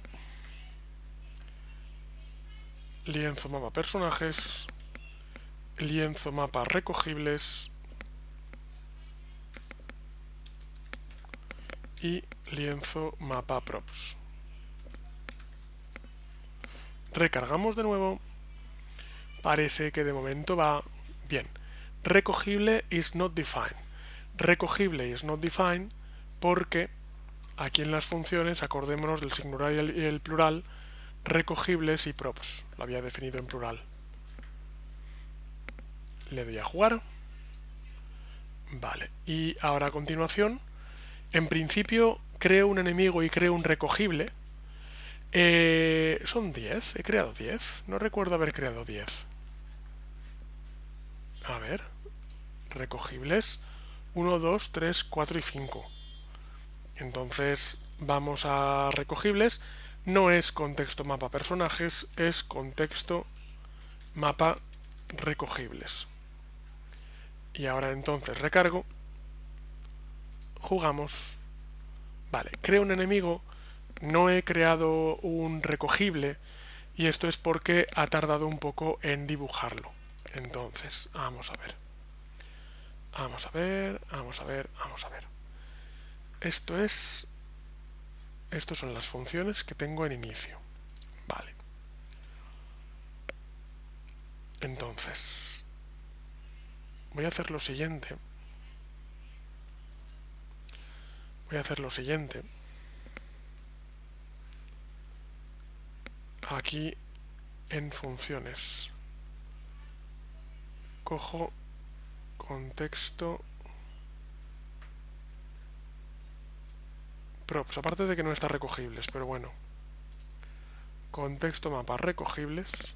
lienzo mapa personajes, lienzo mapa recogibles y lienzo mapa props. Recargamos de nuevo. Parece que de momento va bien. Recogible is not defined. Recogible is not defined porque aquí en las funciones, acordémonos del singular y el, y el plural, recogibles y props. Lo había definido en plural. Le doy a jugar. Vale. Y ahora a continuación En principio creo un enemigo y creo un recogible. Eh, son diez, he creado diez. No recuerdo haber creado diez. A ver, recogibles uno, dos, tres, cuatro y cinco. Entonces vamos a recogibles. No es contexto mapa personajes, es contexto mapa recogibles. Y ahora entonces recargo. Jugamos. Vale, creo un enemigo. No he creado un recogible. Y esto es porque ha tardado un poco en dibujarlo. Entonces, vamos a ver. Vamos a ver, vamos a ver, vamos a ver. Esto es... Estas son las funciones que tengo en inicio. Vale. Entonces, voy a hacer lo siguiente. Voy a hacer lo siguiente. Aquí en funciones. Cojo contexto props, aparte de que no está recogibles, pero bueno. Contexto mapa recogibles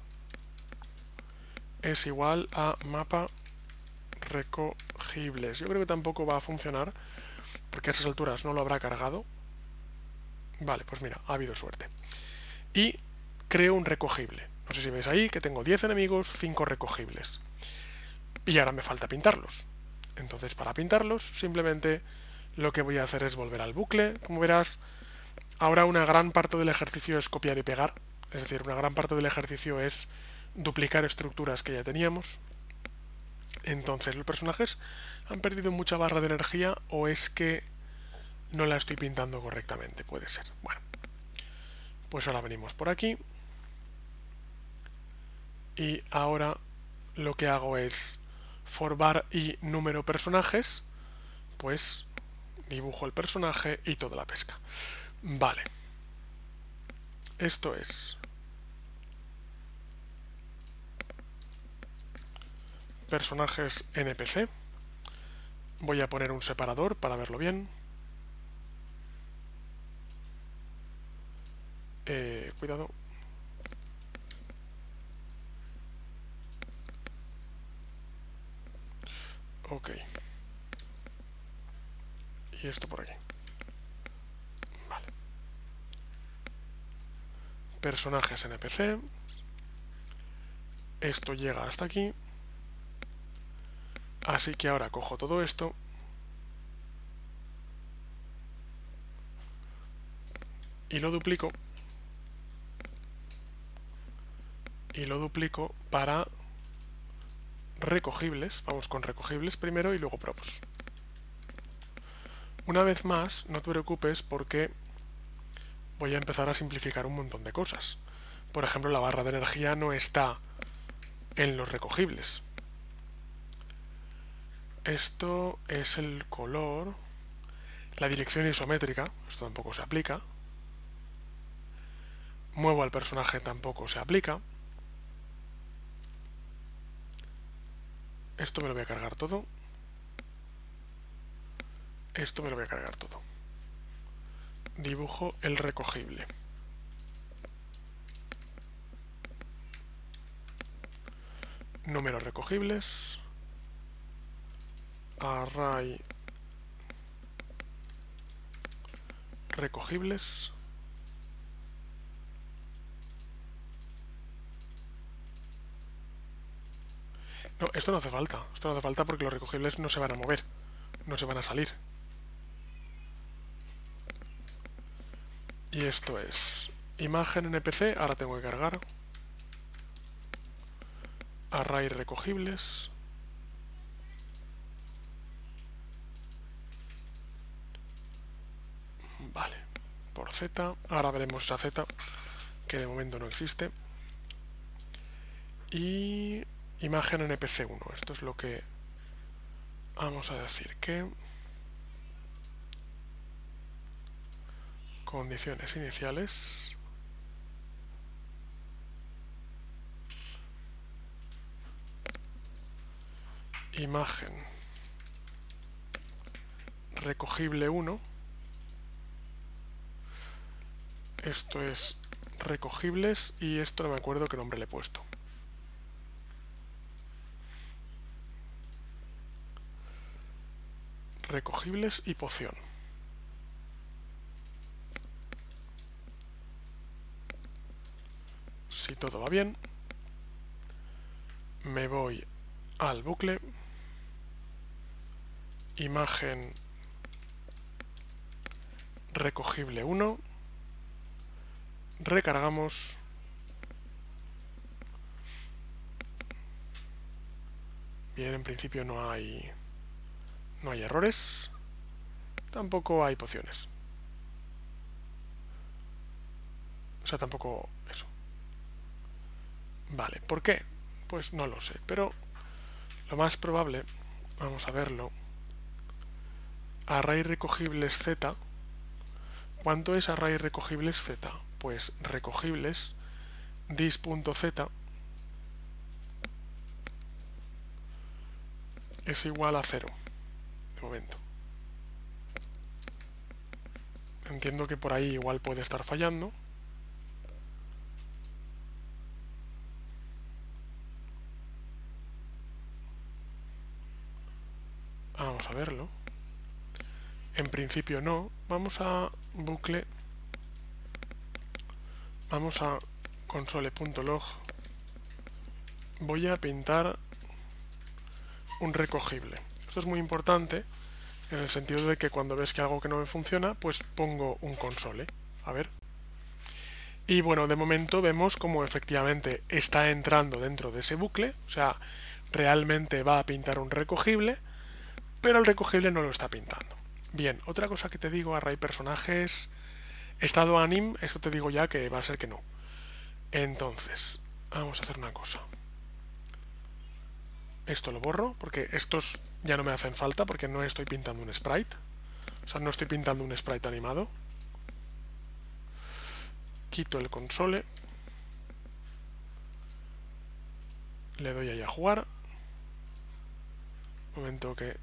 es igual a mapa recogibles. Yo creo que tampoco va a funcionar porque a esas alturas no lo habrá cargado. Vale, pues mira, ha habido suerte. Y creo un recogible. No sé si veis ahí que tengo diez enemigos, cinco recogibles. Y ahora me falta pintarlos. Entonces, para pintarlos, simplemente lo que voy a hacer es volver al bucle. Como verás, ahora una gran parte del ejercicio es copiar y pegar. Es decir, una gran parte del ejercicio es duplicar estructuras que ya teníamos. Entonces, los personajes han perdido mucha barra de energía o es que no la estoy pintando correctamente. Puede ser. Bueno, pues ahora venimos por aquí. Y ahora lo que hago es for var y número personajes, pues dibujo el personaje y toda la pesca. Vale. Esto es personajes N P C. Voy a poner un separador para verlo bien. Eh, cuidado. Ok. Y esto por aquí. Vale. Personajes N P C. Esto llega hasta aquí. Así que ahora cojo todo esto. Y lo duplico. Y lo duplico para recogibles. Vamos con recogibles primero y luego props. Una vez más, no te preocupes porque voy a empezar a simplificar un montón de cosas. Por ejemplo, la barra de energía no está en los recogibles. Esto es el color. La dirección isométrica, esto tampoco se aplica. Muevo al personaje, tampoco se aplica. Esto me lo voy a cargar todo. Esto me lo voy a cargar todo. Dibujo el recogible. Números recogibles. Array recogibles. No, esto no hace falta. Esto no hace falta porque los recogibles no se van a mover. No se van a salir. Y esto es imagen N P C. Ahora tengo que cargar. Array recogibles. Vale. Por Z. Ahora veremos esa Z que de momento no existe. Y imagen N P C uno. Esto es lo que vamos a decir que condiciones iniciales imagen recogible uno Esto es recogibles y esto no me acuerdo qué nombre le he puesto. Recogibles y poción. Si todo va bien, me voy al bucle, imagen recogible uno, recargamos, bien, en principio no hay no hay errores, tampoco hay pociones, o sea, tampoco eso. Vale, ¿por qué? Pues no lo sé, pero lo más probable, vamos a verlo, array recogibles z. ¿Cuánto es array recogibles z? Pues recogibles dis.z es igual a cero, de momento. Entiendo que por ahí igual puede estar fallando. Vamos a verlo. En principio no. Vamos a bucle. Vamos a console.log. Voy a pintar un recogible. Esto es muy importante en el sentido de que cuando ves que algo que no me funciona, pues pongo un console. A ver. Y bueno, de momento vemos como efectivamente está entrando dentro de ese bucle. O sea, realmente va a pintar un recogible, pero el recogible no lo está pintando. Bien, otra cosa que te digo, array personajes, estado anim, esto te digo ya que va a ser que no. Entonces, vamos a hacer una cosa. Esto lo borro, porque estos ya no me hacen falta, porque no estoy pintando un sprite. O sea, no estoy pintando un sprite animado. Quito el console. Le doy ahí a jugar. Un momento que...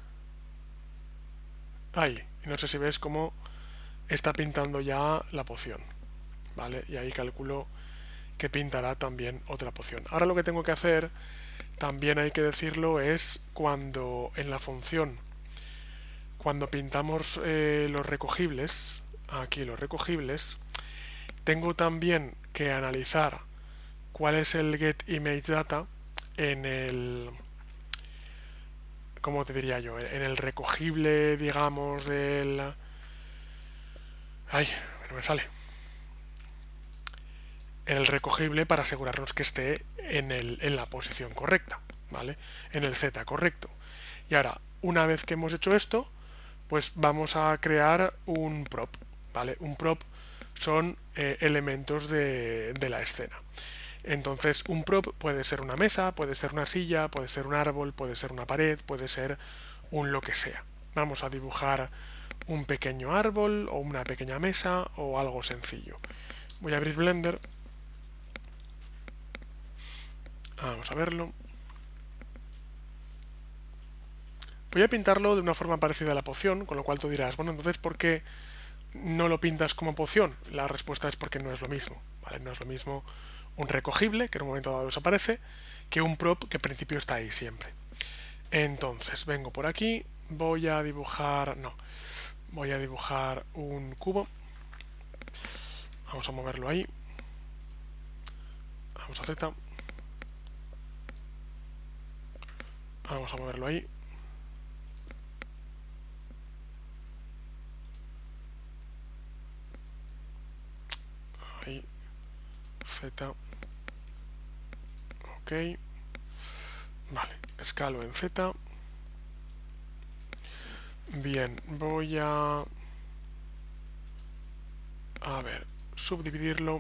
Ahí, y no sé si ves cómo está pintando ya la poción, ¿vale? Y ahí calculo que pintará también otra poción. Ahora lo que tengo que hacer, también hay que decirlo, es cuando en la función, cuando pintamos eh, los recogibles, aquí los recogibles, tengo también que analizar cuál es el getImageData en el... ¿Cómo te diría yo? En el recogible, digamos, del... Ay, no me sale. En el recogible para asegurarnos que esté en, el, en la posición correcta, ¿vale? En el Z correcto. Y ahora, una vez que hemos hecho esto, pues vamos a crear un prop, ¿vale? Un prop son eh, elementos de, de la escena. Entonces, un prop puede ser una mesa, puede ser una silla, puede ser un árbol, puede ser una pared, puede ser un lo que sea. Vamos a dibujar un pequeño árbol o una pequeña mesa o algo sencillo. Voy a abrir Blender. Vamos a verlo. Voy a pintarlo de una forma parecida a la poción, con lo cual tú dirás, bueno, entonces, ¿por qué no lo pintas como poción? La respuesta es porque no es lo mismo, ¿vale? No es lo mismo un recogible, que en un momento dado desaparece, que un prop que en principio está ahí siempre. Entonces, vengo por aquí, voy a dibujar... no, voy a dibujar un cubo. Vamos a moverlo ahí. Vamos a Z. Vamos a moverlo ahí. Ahí. Z. Ok. Vale, escalo en Z. Bien, voy a... A ver, subdividirlo.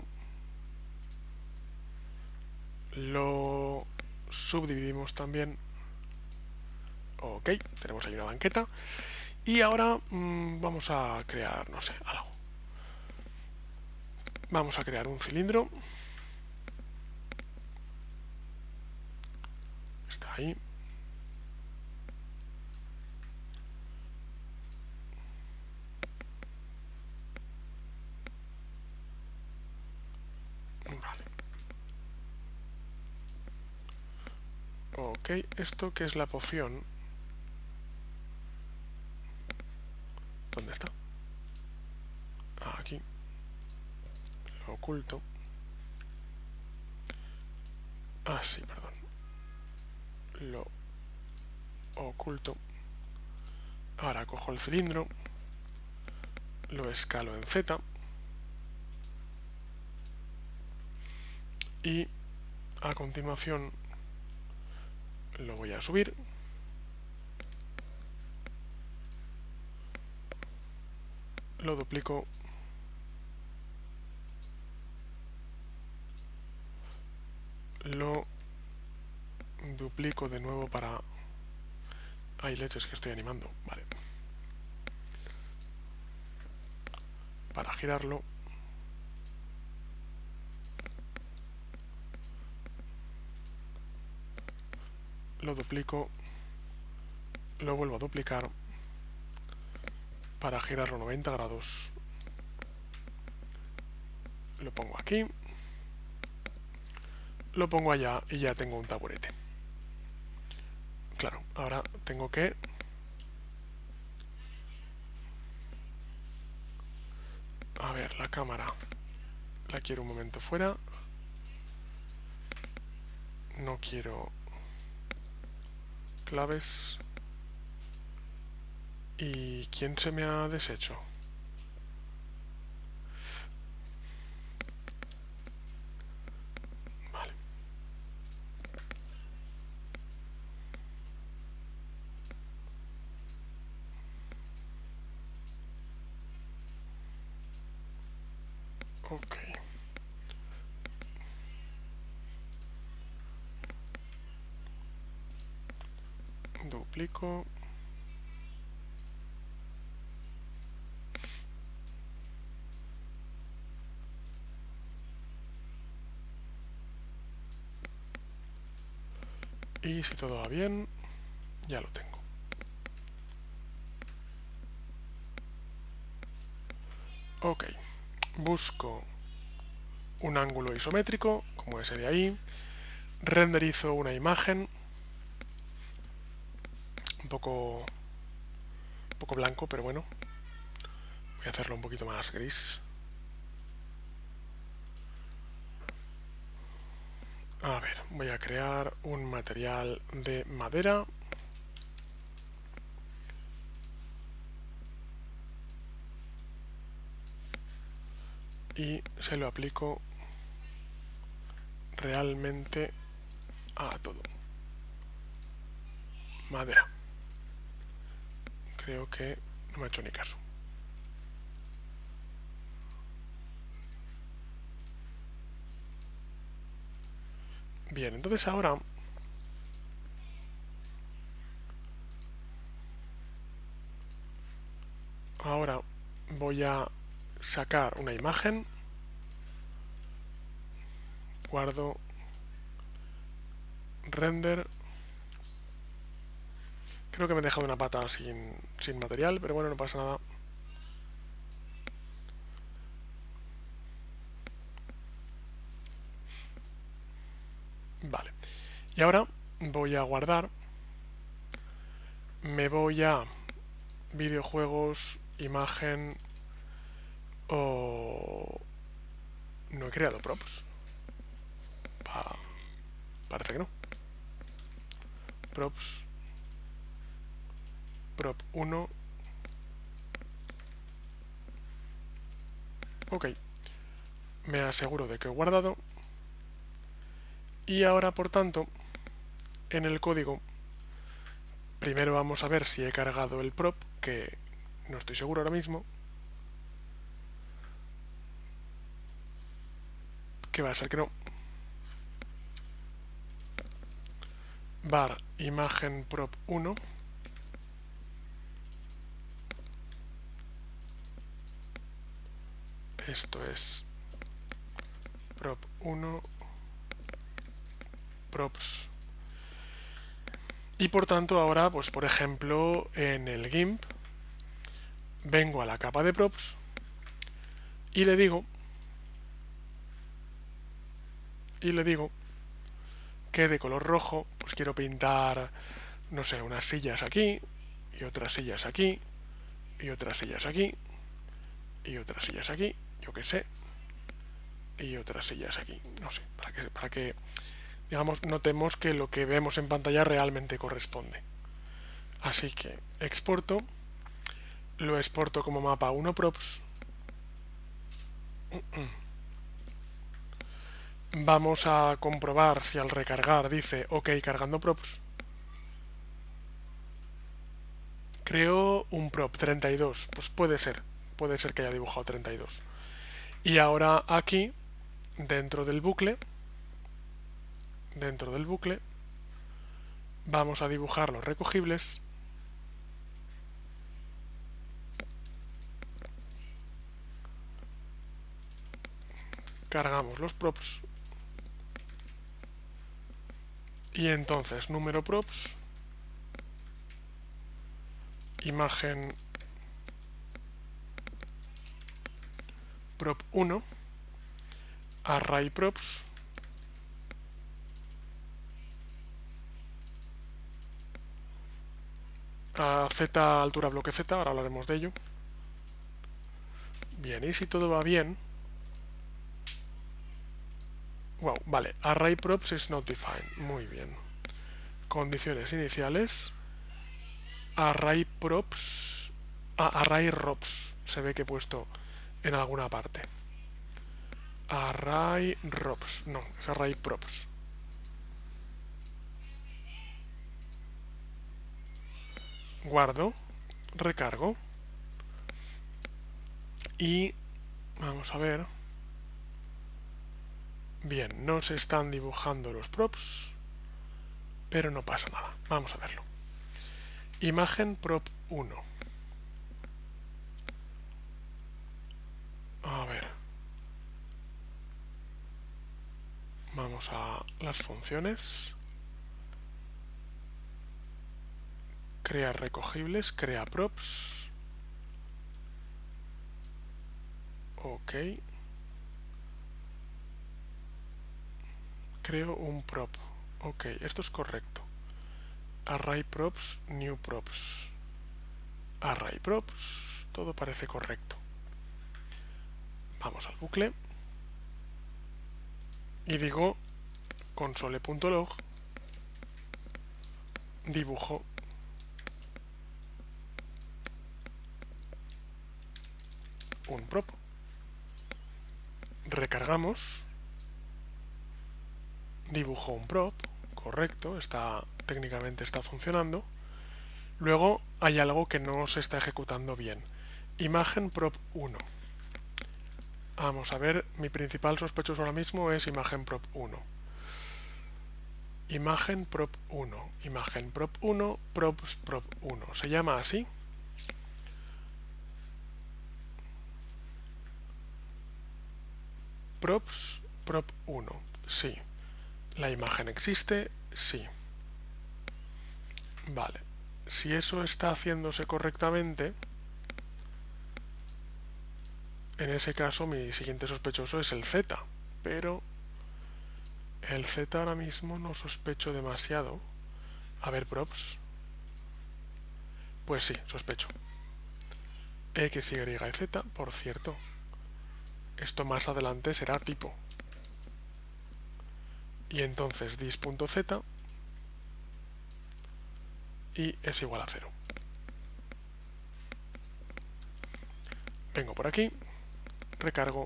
Lo subdividimos también. Ok, tenemos ahí una banqueta. Y ahora mmm, vamos a crear, no sé, algo. Vamos a crear un cilindro. Está ahí. Ok, esto que es la poción. ¿Dónde está? Ah, aquí. Lo oculto. Ah, sí, perdón. Lo oculto. Ahora cojo el cilindro. Lo escalo en Z. Y a continuación lo voy a subir. Lo duplico. Lo duplico de nuevo para... Hay leches que estoy animando. Vale. Para girarlo. Lo duplico. Lo vuelvo a duplicar. Para girarlo noventa grados. Lo pongo aquí. Lo pongo allá y ya tengo un taburete. Claro, ahora tengo que... A ver, la cámara. La quiero un momento fuera. No quiero claves. ¿Y quién se me ha deshecho? Vale. Ok. Duplico. Y si todo va bien, ya lo tengo. Ok. Busco un ángulo isométrico, como ese de ahí. Renderizo una imagen. Un poco... Un poco blanco, pero bueno. Voy a hacerlo un poquito más gris. A ver, voy a crear un material de madera. Y se lo aplico realmente a todo. Madera. Creo que no me ha hecho ni caso. Bien, entonces ahora ahora voy a sacar una imagen, guardo, render. Creo que me he dejado una pata sin, sin material, pero bueno, no pasa nada. Vale, y ahora voy a guardar, me voy a videojuegos, imagen, o... No he creado props. Pa... Parece que no. Props. Prop uno. Ok. Me aseguro de que he guardado. Y ahora, por tanto, en el código, primero vamos a ver si he cargado el prop, que no estoy seguro ahora mismo. Que va a ser que no. Var imagen prop uno. Esto es prop uno. Props. Y por tanto ahora, pues por ejemplo, en el GIMP vengo a la capa de props y le digo y le digo que de color rojo pues quiero pintar, no sé, unas sillas aquí y otras sillas aquí y otras sillas aquí y otras sillas aquí, yo qué sé, y otras sillas aquí, no sé, para que, para que digamos notemos que lo que vemos en pantalla realmente corresponde. Así que exporto, lo exporto como mapa uno props. Vamos a comprobar si al recargar dice OK cargando props. Creo un prop treinta y dos, pues puede ser, puede ser que haya dibujado treinta y dos. Y ahora aquí, dentro del bucle, dentro del bucle, vamos a dibujar los recogibles. Cargamos los props. Y entonces, número props, imagen prop uno, array props, a Z altura bloque Z, ahora hablaremos de ello. Bien, y si todo va bien, wow, vale, array props is not defined, muy bien. Condiciones iniciales, array props, ah, array rops, se ve que he puesto en alguna parte. Array rops, no, es array props. Guardo, recargo y vamos a ver. Bien, no se están dibujando los props, pero no pasa nada. Vamos a verlo. Imagen prop uno. A ver. Vamos a las funciones. Crea recogibles, crea props. Ok. Creo un prop. Ok, esto es correcto. Array props, new props. Array props, todo parece correcto. Vamos al bucle. Y digo console.log dibujo un prop. Recargamos. Dibujo un prop, correcto, está técnicamente está funcionando. Luego hay algo que no se está ejecutando bien. Imagen prop uno. Vamos a ver, mi principal sospechoso ahora mismo es imagen prop uno. Imagen prop uno, imagen prop uno, props prop uno. ¿Se llama así? Props prop uno, sí. ¿La imagen existe? Sí. Vale. Si eso está haciéndose correctamente, en ese caso mi siguiente sospechoso es el Z. Pero el Z ahora mismo no sospecho demasiado. A ver, props. Pues sí, sospecho. X, Y y Z, por cierto. Esto más adelante será tipo. Y entonces dis.z y es igual a cero. Vengo por aquí, recargo,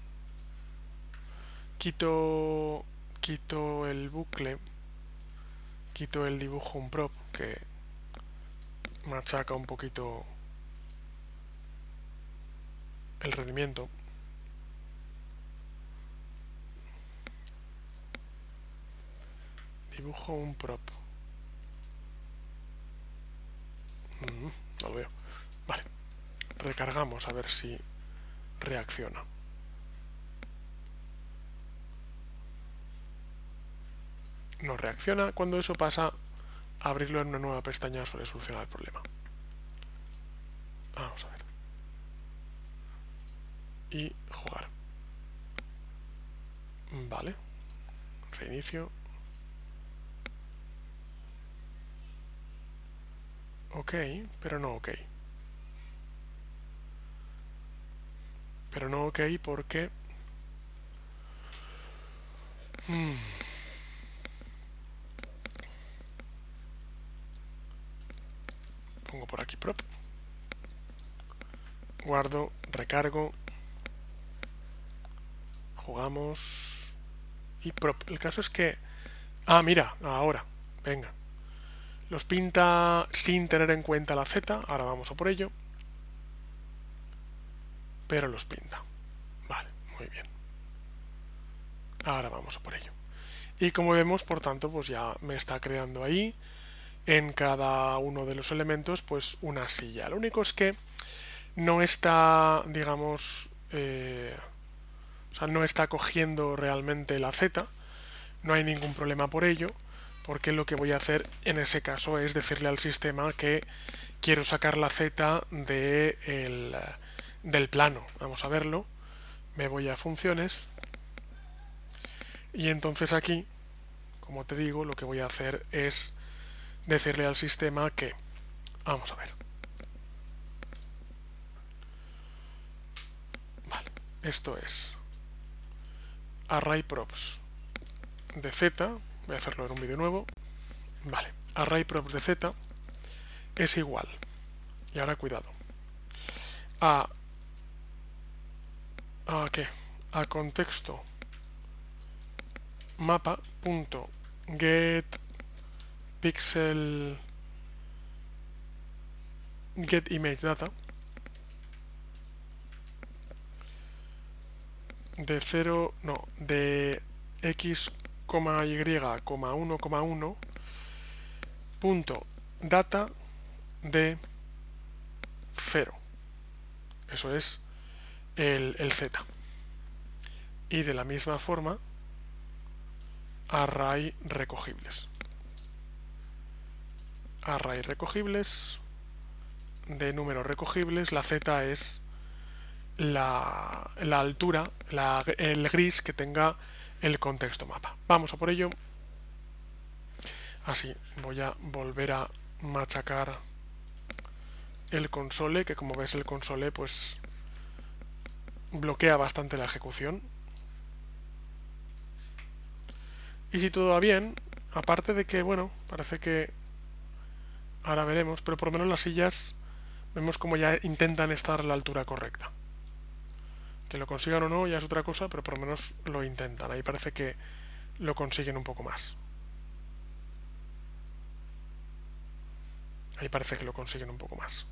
quito, quito el bucle, quito el dibujo un prop que machaca un poquito el rendimiento. Dibujo un prop. Mm, no lo veo. Vale. Recargamos a ver si reacciona. No reacciona. Cuando eso pasa, abrirlo en una nueva pestaña suele solucionar el problema. Vamos a ver. Y jugar. Vale. Reinicio. ok, pero no ok. Pero no ok porque... Hmm. Pongo por aquí prop. Guardo, recargo. Jugamos. Y prop. El caso es que... Ah, mira, ahora. Venga. Los pinta sin tener en cuenta la Z. Ahora vamos a por ello. Pero los pinta. Vale, muy bien. Ahora vamos a por ello. Y como vemos, por tanto, pues ya me está creando ahí en cada uno de los elementos pues una silla. Lo único es que no está, digamos, eh, o sea, no está cogiendo realmente la Z. No hay ningún problema por ello, porque lo que voy a hacer en ese caso es decirle al sistema que quiero sacar la Z de el, del plano. Vamos a verlo. Me voy a funciones. Y entonces aquí, como te digo, lo que voy a hacer es decirle al sistema que... Vamos a ver. Vale, esto es array props de Z. Voy a hacerlo en un vídeo nuevo. Vale, array props de Z es igual. Y ahora cuidado. A... ¿A qué? A contexto mapa punto get pixel get image data de cero, no, de x, y, uno, uno punto data de cero. Eso es el, el z. Y de la misma forma array recogibles. Array recogibles de números recogibles, la z es la, la altura, la, el gris que tenga el contexto mapa. Vamos a por ello. Así, voy a volver a machacar el console, que como ves el console pues bloquea bastante la ejecución. Y si todo va bien, aparte de que, bueno, parece que ahora veremos, pero por lo menos las sillas vemos como ya intentan estar a la altura correcta. Que lo consigan o no ya es otra cosa, pero por lo menos lo intentan. Ahí parece que lo consiguen un poco más. Ahí parece que lo consiguen un poco más.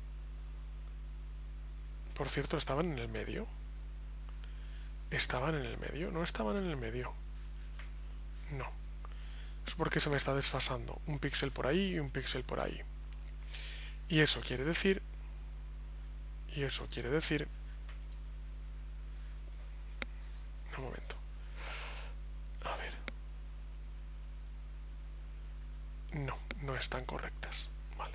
Por cierto, estaban en el medio. Estaban en el medio. No estaban en el medio. No. Es porque se me está desfasando. Un píxel por ahí y un píxel por ahí. Y eso quiere decir... Y eso quiere decir... Un momento. A ver. No, no están correctas. Vale.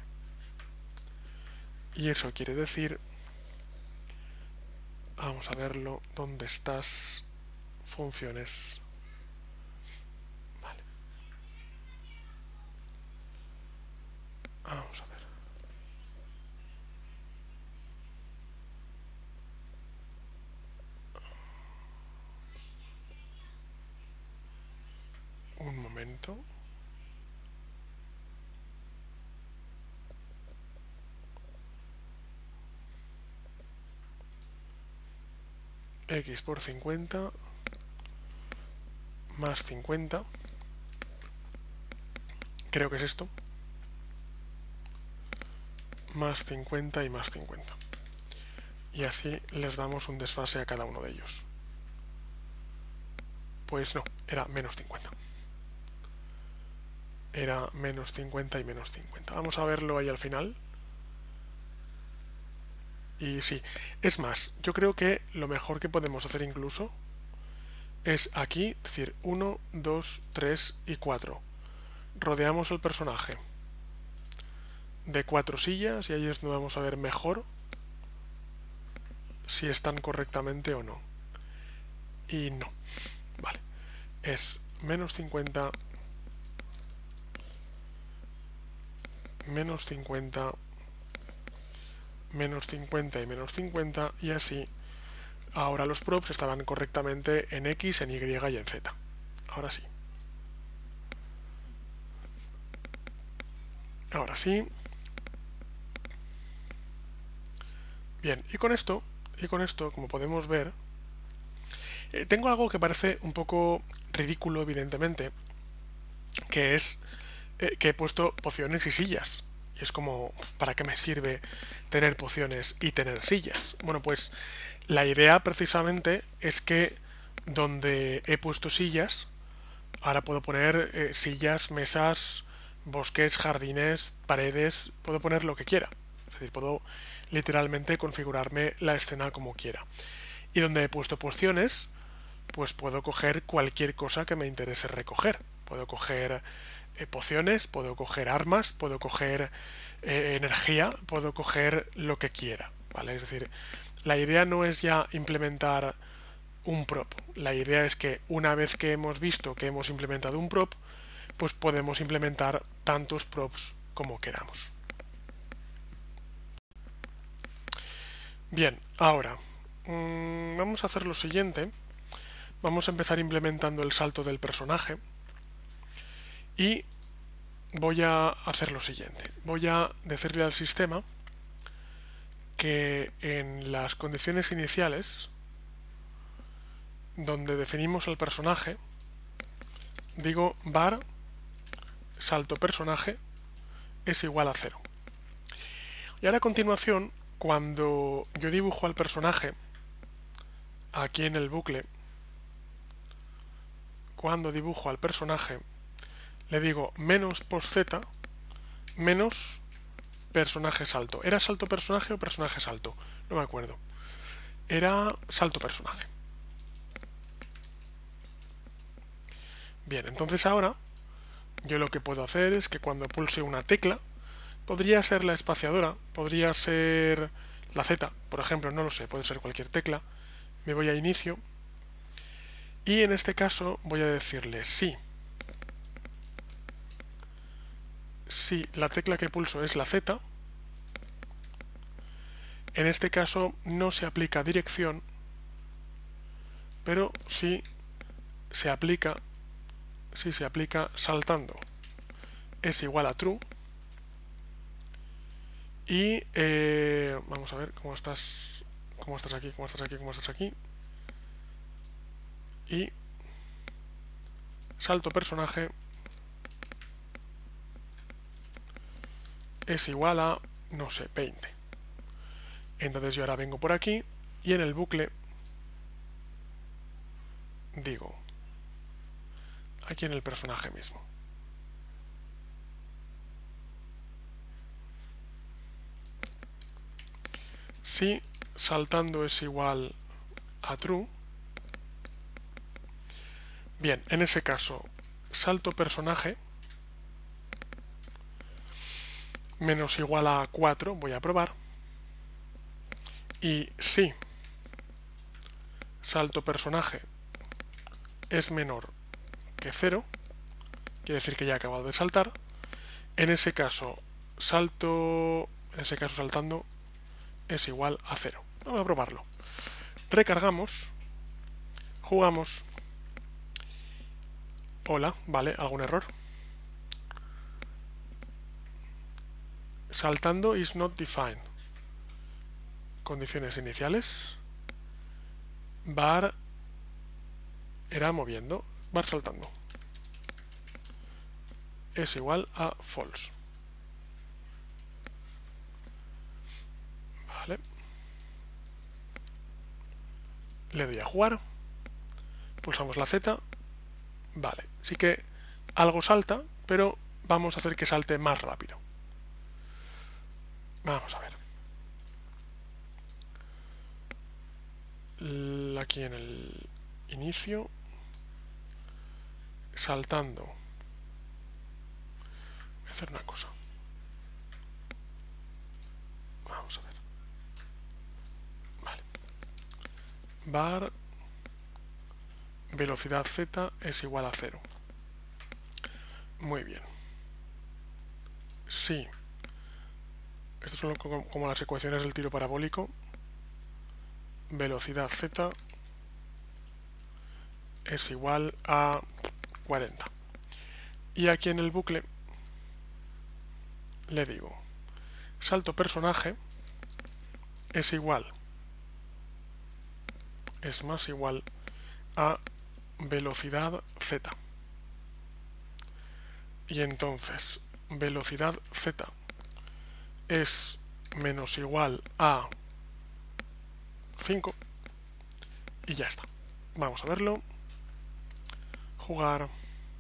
Y eso quiere decir... Vamos a verlo. ¿Dónde estás? Funciones. Vale. Vamos a ver. Un momento. X por cincuenta más cincuenta. Creo que es esto. Más cincuenta y más cincuenta. Y así les damos un desfase a cada uno de ellos. Pues no, era menos cincuenta. Era menos cincuenta y menos cincuenta. Vamos a verlo ahí al final. Y sí, es más, yo creo que lo mejor que podemos hacer incluso es aquí, decir uno, dos, tres y cuatro. Rodeamos el personaje de cuatro sillas y ahí es donde vamos a ver mejor si están correctamente o no. Y no. Vale. Es menos cincuenta, menos cincuenta, menos cincuenta y menos cincuenta, y así ahora los props estaban correctamente en X, en Y y en Z. Ahora sí. Ahora sí. Bien, y con esto, y con esto, como podemos ver, eh, tengo algo que parece un poco ridículo, evidentemente, que es eh, que he puesto pociones y sillas. Y es como, ¿para qué me sirve tener pociones y tener sillas? Bueno, pues la idea precisamente es que donde he puesto sillas, ahora puedo poner eh, sillas, mesas, bosques, jardines, paredes, puedo poner lo que quiera. Es decir, puedo literalmente configurarme la escena como quiera. Y donde he puesto pociones, pues puedo coger cualquier cosa que me interese recoger. Puedo coger eh, pociones, puedo coger armas, puedo coger eh, energía, puedo coger lo que quiera, ¿vale? Es decir, la idea no es ya implementar un prop. La idea es que una vez que hemos visto que hemos implementado un prop, pues podemos implementar tantos props como queramos. Bien, ahora mmm, vamos a hacer lo siguiente. Vamos a empezar implementando el salto del personaje y voy a hacer lo siguiente. Voy a decirle al sistema que en las condiciones iniciales, donde definimos el personaje, digo var salto personaje es igual a cero. Y ahora a continuación, cuando yo dibujo al personaje aquí en el bucle, cuando dibujo al personaje, le digo menos post z menos personaje salto. ¿Era salto personaje o personaje salto? No me acuerdo. Era salto personaje. Bien, entonces ahora yo lo que puedo hacer es que cuando pulse una tecla, podría ser la espaciadora, podría ser la Z, por ejemplo, no lo sé, puede ser cualquier tecla. Me voy a inicio y en este caso voy a decirle sí. Si la tecla que pulso es la Z, en este caso no se aplica dirección, pero sí se aplica, sí se aplica saltando. Es igual a true. Y eh, vamos a ver cómo estás, cómo estás aquí, cómo estás aquí, cómo estás aquí. Y salto personaje es igual a, no sé, veinte. Entonces yo ahora vengo por aquí y en el bucle digo, aquí en el personaje mismo, si saltando es igual a true, bien, en ese caso salto personaje menos igual a cuatro, voy a probar, y si salto personaje es menor que cero, quiere decir que ya he acabado de saltar, en ese caso salto, en ese caso saltando es igual a cero. Vamos a probarlo. Recargamos, jugamos. Hola, vale, algún error. Saltando is not defined. Condiciones iniciales. Var era moviendo, var saltando. Es igual a false. Vale. Le doy a jugar. Pulsamos la Z. Vale, sí que algo salta, pero vamos a hacer que salte más rápido. Vamos a ver. Aquí en el inicio, saltando. Voy a hacer una cosa. Vamos a ver. Vale. Var velocidad z es igual a cero. Muy bien. Si Estas son como, como las ecuaciones del tiro parabólico. Velocidad z es igual a cuarenta. Y aquí en el bucle le digo, salto personaje es igual, es más igual a velocidad z. Y entonces velocidad z es menos igual a cinco y ya está. Vamos a verlo, jugar,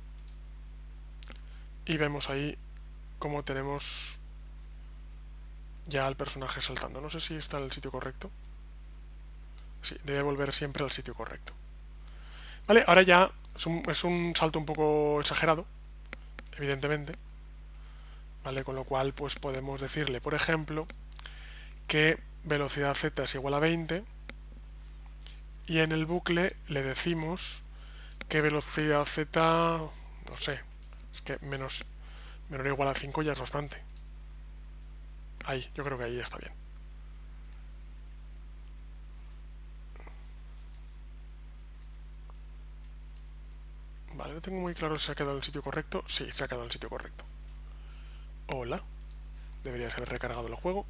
y vemos ahí cómo tenemos ya al personaje saltando. No sé si está en el sitio correcto. Sí, debe volver siempre al sitio correcto. Vale, ahora ya es un, es un salto un poco exagerado, evidentemente. Vale, con lo cual pues podemos decirle, por ejemplo, que velocidad z es igual a veinte, y en el bucle le decimos que velocidad z, no sé, es que menos menor o igual a cinco ya es bastante. Ahí, yo creo que ahí ya está bien. Vale, no tengo muy claro si se ha quedado en el sitio correcto. Sí, se ha quedado en el sitio correcto. Hola. Deberías haber recargado el juego.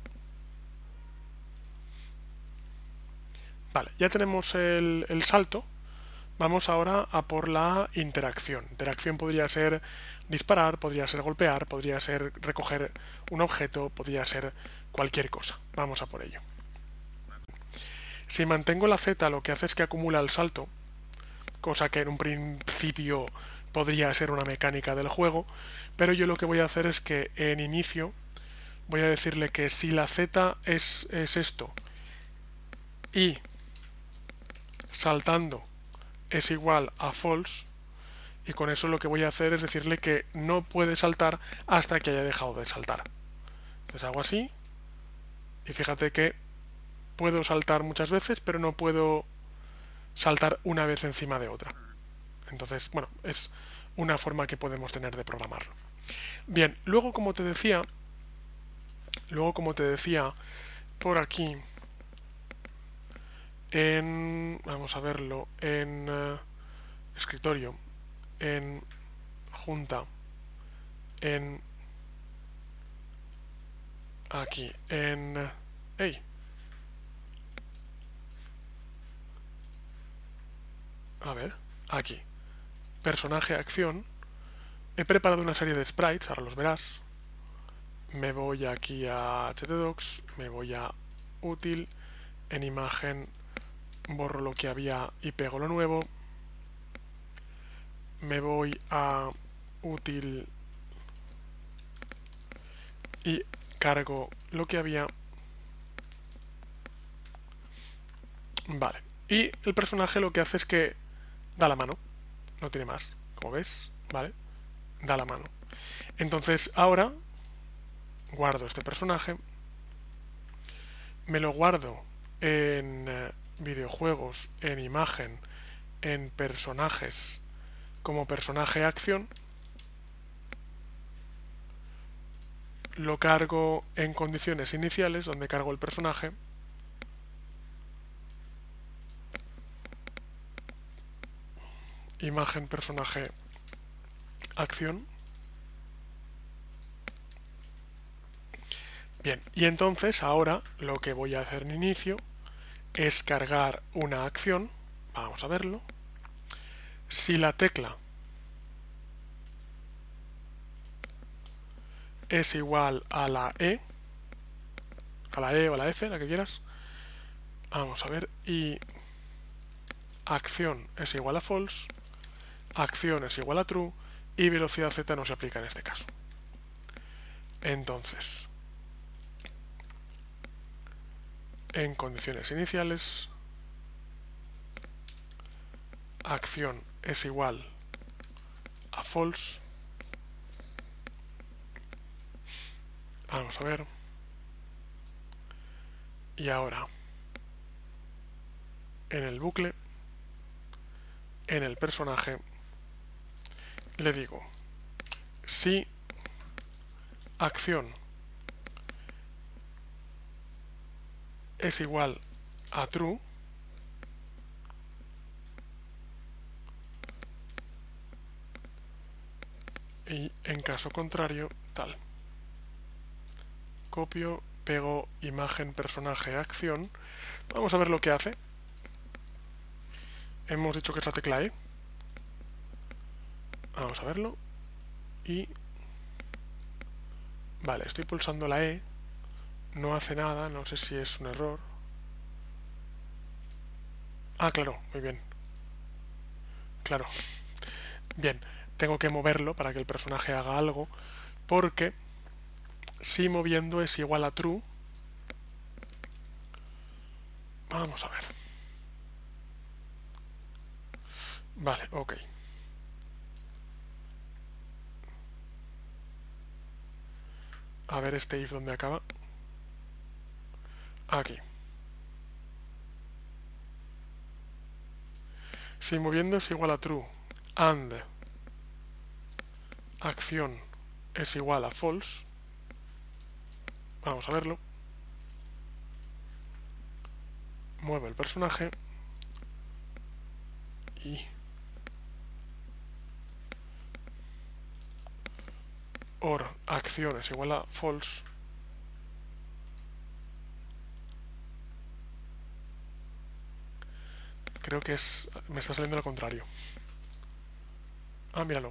Vale, ya tenemos el, el salto. Vamos ahora a por la interacción. Interacción podría ser disparar, podría ser golpear, podría ser recoger un objeto, podría ser cualquier cosa. Vamos a por ello. Si mantengo la Z, lo que hace es que acumula el salto, cosa que en un principio podría ser una mecánica del juego, pero yo lo que voy a hacer es que en inicio voy a decirle que si la Z es, es esto y saltando es igual a false, y con eso lo que voy a hacer es decirle que no puede saltar hasta que haya dejado de saltar. Entonces hago así, y fíjate que puedo saltar muchas veces, pero no puedo saltar una vez encima de otra. Entonces, bueno, es una forma que podemos tener de programarlo. Bien, luego como te decía, luego como te decía, por aquí, en, vamos a verlo, en uh, escritorio, en junta, en aquí, en, uh, hey, a ver, aquí, personaje acción, he preparado una serie de sprites, ahora los verás. Me voy aquí a htdocs, me voy a útil, en imagen borro lo que había y pego lo nuevo, me voy a útil y cargo lo que había. Vale, y el personaje lo que hace es que da la mano, no tiene más, como ves, ¿vale? Da la mano. Entonces ahora guardo este personaje, me lo guardo en eh, videojuegos, en imagen, en personajes, como personaje acción, lo cargo en condiciones iniciales, donde cargo el personaje, imagen, personaje, acción. Bien, y entonces ahora lo que voy a hacer en inicio es cargar una acción. Vamos a verlo. Si la tecla es igual a la E, a la E o a la F, la que quieras, vamos a ver, y acción es igual a false, acción es igual a true, y velocidad Z no se aplica en este caso. Entonces, en condiciones iniciales, acción es igual a false. Vamos a ver. Y ahora, en el bucle, en el personaje, le digo, si acción es igual a true, y en caso contrario, tal. Copio, pego imagen, personaje, acción. Vamos a ver lo que hace. Hemos dicho que es la tecla E. Vamos a verlo. Y... Vale, estoy pulsando la E. No hace nada, no sé si es un error. Ah, claro, muy bien. Claro. Bien, tengo que moverlo para que el personaje haga algo, porque si moviendo es igual a true. Vamos a ver. Vale, ok. A ver este if donde acaba. Aquí. Si moviendo es igual a true and acción es igual a false. Vamos a verlo. Muevo el personaje y or acción es igual a false. Creo que es... me está saliendo lo contrario. Ah, míralo.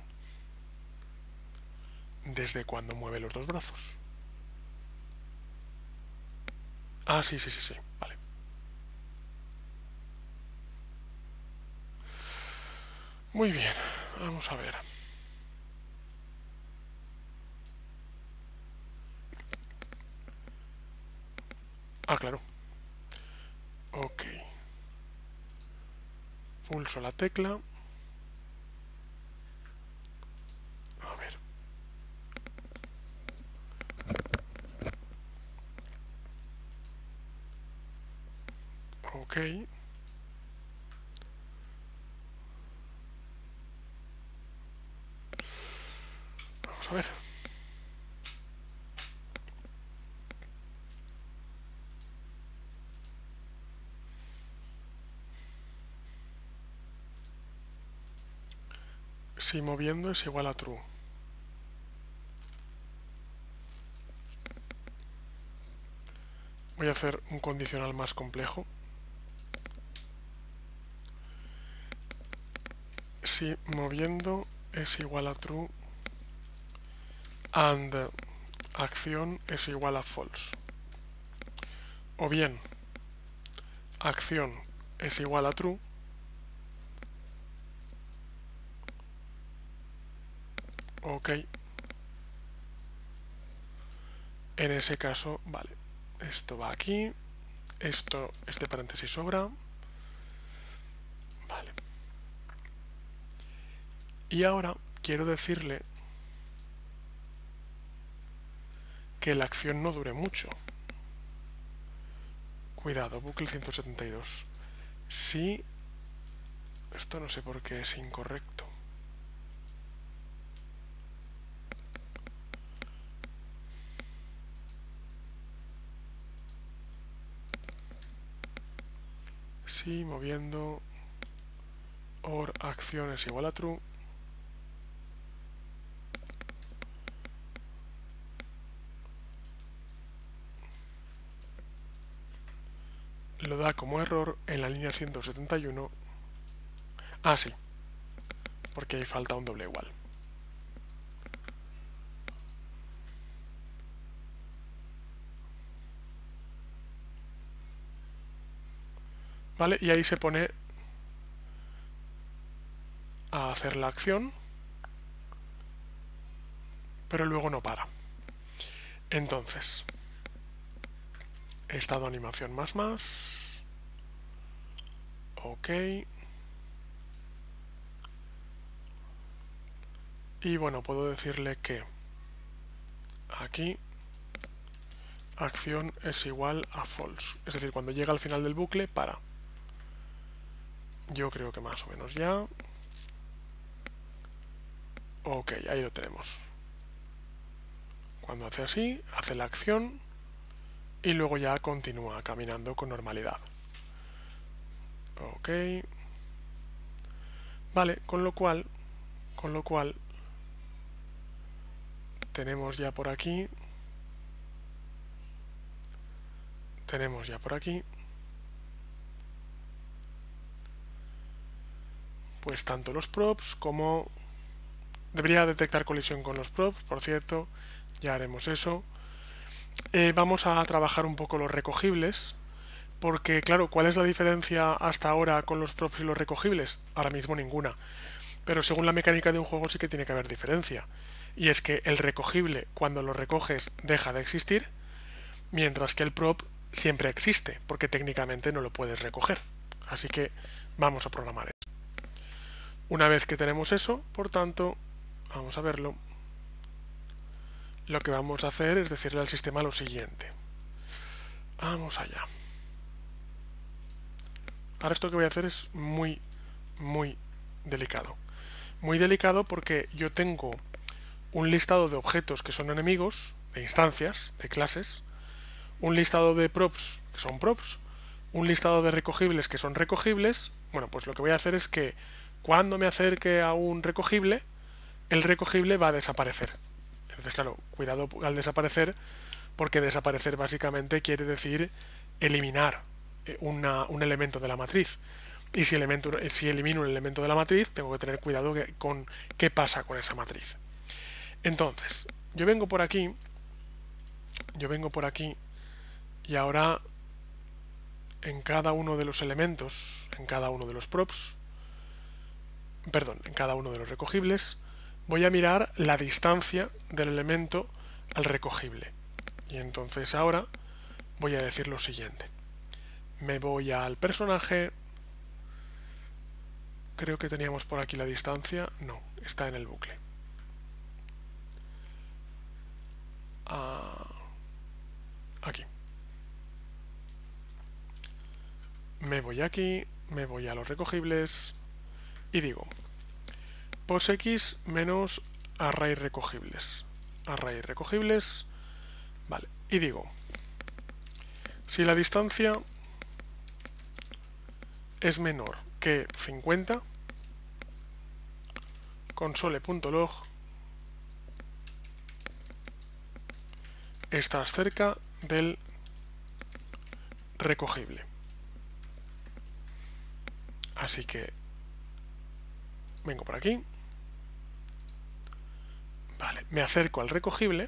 ¿Desde cuándo mueve los dos brazos? Ah, sí, sí, sí, sí. Vale. Muy bien. Vamos a ver. Ah, claro. Ok. Pulso la tecla. A ver. Ok. Vamos a ver. Si moviendo es igual a true. Voy a hacer un condicional más complejo. Si moviendo es igual a true and acción es igual a false. O bien, acción es igual a true ok. En ese caso, vale, esto va aquí, esto, este paréntesis sobra, vale. Y ahora quiero decirle que la acción no dure mucho. Cuidado, bucle ciento setenta y dos. Si... esto no sé por qué es incorrecto. Si moviendo or acción es igual a true. Lo da como error en la línea ciento setenta y uno. Ah, sí, porque ahí falta un doble igual. Vale, y ahí se pone a hacer la acción, pero luego no para. Entonces, estado animación más más. Ok. Y bueno, puedo decirle que aquí acción es igual a false. Es decir, cuando llega al final del bucle, para. Yo creo que más o menos ya. Ok, ahí lo tenemos. Cuando hace así, hace la acción y luego ya continúa caminando con normalidad. Ok. Vale, con lo cual, con lo cual tenemos ya por aquí, tenemos ya por aquí, pues tanto los props como debería detectar colisión con los props, por cierto, ya haremos eso. Eh, vamos a trabajar un poco los recogibles, porque claro, ¿cuál es la diferencia hasta ahora con los props y los recogibles? Ahora mismo ninguna, pero según la mecánica de un juego sí que tiene que haber diferencia, y es que el recogible cuando lo recoges deja de existir, mientras que el prop siempre existe, porque técnicamente no lo puedes recoger. Así que vamos a programar eso. Una vez que tenemos eso, por tanto, vamos a verlo, lo que vamos a hacer es decirle al sistema lo siguiente. Vamos allá. Ahora esto que voy a hacer es muy, muy delicado. Muy delicado porque yo tengo un listado de objetos que son enemigos, de instancias, de clases, un listado de props que son props, un listado de recogibles que son recogibles. Bueno, pues lo que voy a hacer es que cuando me acerque a un recogible, el recogible va a desaparecer. Entonces, claro, cuidado al desaparecer, porque desaparecer básicamente quiere decir eliminar una, un elemento de la matriz. Y si, elemento, si elimino un elemento de la matriz, tengo que tener cuidado que, con qué pasa con esa matriz. Entonces, yo vengo por aquí, yo vengo por aquí, y ahora en cada uno de los elementos, en cada uno de los props, perdón, en cada uno de los recogibles, voy a mirar la distancia del elemento al recogible. Y entonces ahora voy a decir lo siguiente. Me voy al personaje. Creo que teníamos por aquí la distancia. No, está en el bucle. Ah, aquí. Me voy aquí, me voy a los recogibles y digo posx menos array recogibles. Array recogibles. Vale, y digo si la distancia es menor que cincuenta, console.log estás cerca del recogible. Así que vengo por aquí. Vale, me acerco al recogible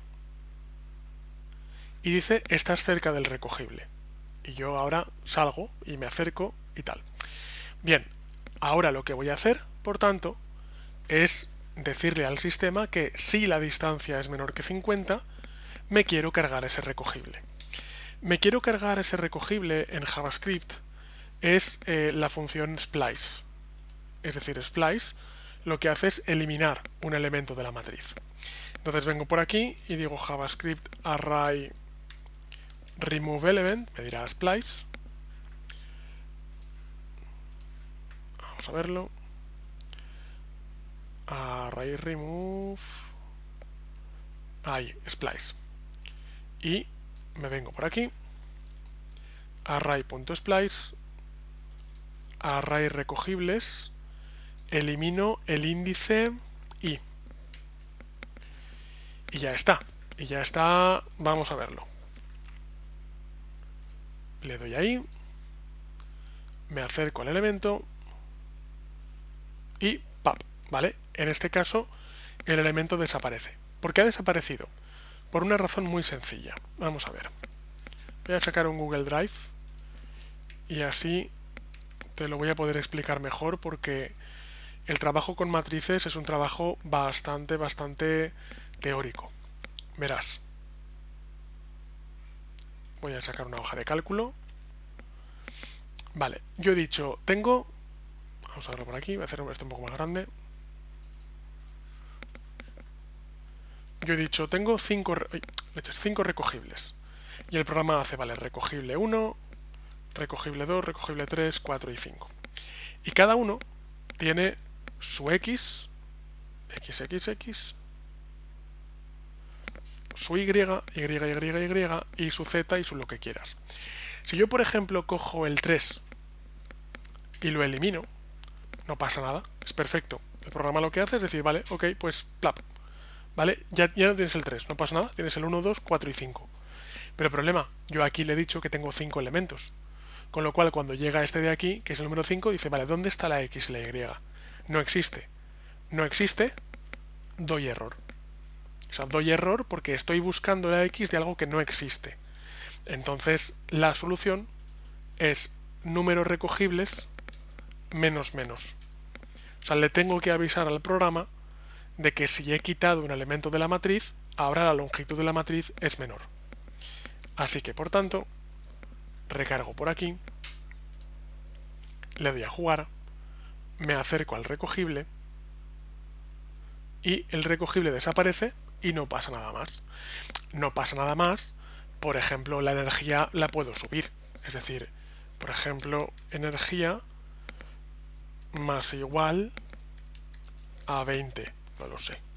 y dice estás cerca del recogible. Y yo ahora salgo y me acerco y tal. Bien, ahora lo que voy a hacer, por tanto, es decirle al sistema que si la distancia es menor que cincuenta, me quiero cargar ese recogible. Me quiero cargar ese recogible en JavaScript es eh, la función splice. Es decir, splice lo que hace es eliminar un elemento de la matriz. Entonces vengo por aquí y digo JavaScript array remove element, me dirá splice. Vamos a verlo. Array remove. Ahí, splice. Y me vengo por aquí. Array.splice. Array recogibles. Elimino el índice i. Y ya está. Y ya está. Vamos a verlo. Le doy ahí. Me acerco al elemento. Y ¡pap! ¿Vale? En este caso, el elemento desaparece. ¿Por qué ha desaparecido? Por una razón muy sencilla. Vamos a ver. Voy a sacar un Google Drive. Y así te lo voy a poder explicar mejor porque el trabajo con matrices es un trabajo bastante, bastante teórico. Verás. Voy a sacar una hoja de cálculo. Vale, yo he dicho, tengo... Vamos a verlo por aquí, voy a hacer esto un poco más grande. Yo he dicho, tengo cinco, ay, cinco recogibles. Y el programa hace, vale, recogible uno, recogible dos, recogible tres, cuatro y cinco. Y cada uno tiene su X, X, X, X. su y, y, y, y, y su z y su lo que quieras. Si yo, por ejemplo, cojo el tres y lo elimino, no pasa nada, es perfecto. El programa lo que hace es decir, vale, ok, pues plap. ¿Vale? Ya, ya no tienes el tres, no pasa nada, tienes el uno, dos, cuatro y cinco. Pero problema, yo aquí le he dicho que tengo cinco elementos. Con lo cual, cuando llega este de aquí, que es el número cinco, dice, vale, ¿dónde está la X y la Y? No existe. No existe, doy error. O sea, doy error porque estoy buscando la X de algo que no existe. Entonces, la solución es números recogibles menos menos. O sea, le tengo que avisar al programa de que si he quitado un elemento de la matriz, ahora la longitud de la matriz es menor. Así que, por tanto, recargo por aquí, le doy a jugar, me acerco al recogible y el recogible desaparece y no pasa nada más. No pasa nada más, por ejemplo, la energía la puedo subir. Es decir, por ejemplo, energía más o igual a veinte, no lo sé.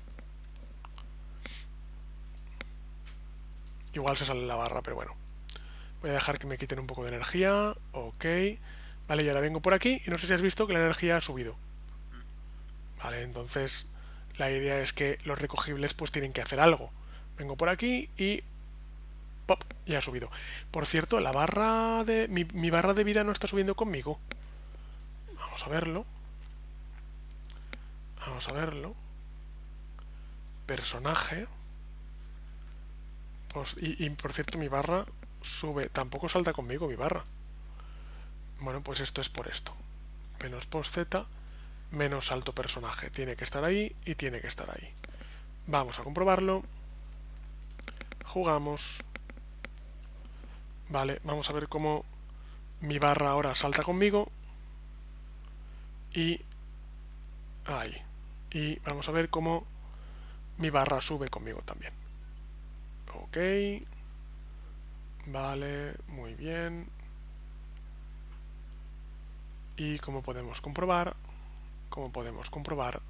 Igual se sale la barra, pero bueno. Voy a dejar que me quiten un poco de energía. Ok. Vale, y ahora vengo por aquí y no sé si has visto que la energía ha subido. Vale, entonces la idea es que los recogibles pues tienen que hacer algo. Vengo por aquí y... ¡pop! Ya ha subido. Por cierto, la barra de... Mi, mi barra de vida no está subiendo conmigo. Vamos a verlo. Vamos a verlo. Personaje. Pues, y, y por cierto, mi barra sube. Tampoco salta conmigo mi barra. Bueno, pues esto es por esto. Menos post z, menos salto personaje. Tiene que estar ahí y tiene que estar ahí. Vamos a comprobarlo. Jugamos. Vale, vamos a ver cómo mi barra ahora salta conmigo. Y... ahí. Y vamos a ver cómo mi barra sube conmigo también. Ok. Vale, muy bien. Y como podemos comprobar, como podemos comprobar,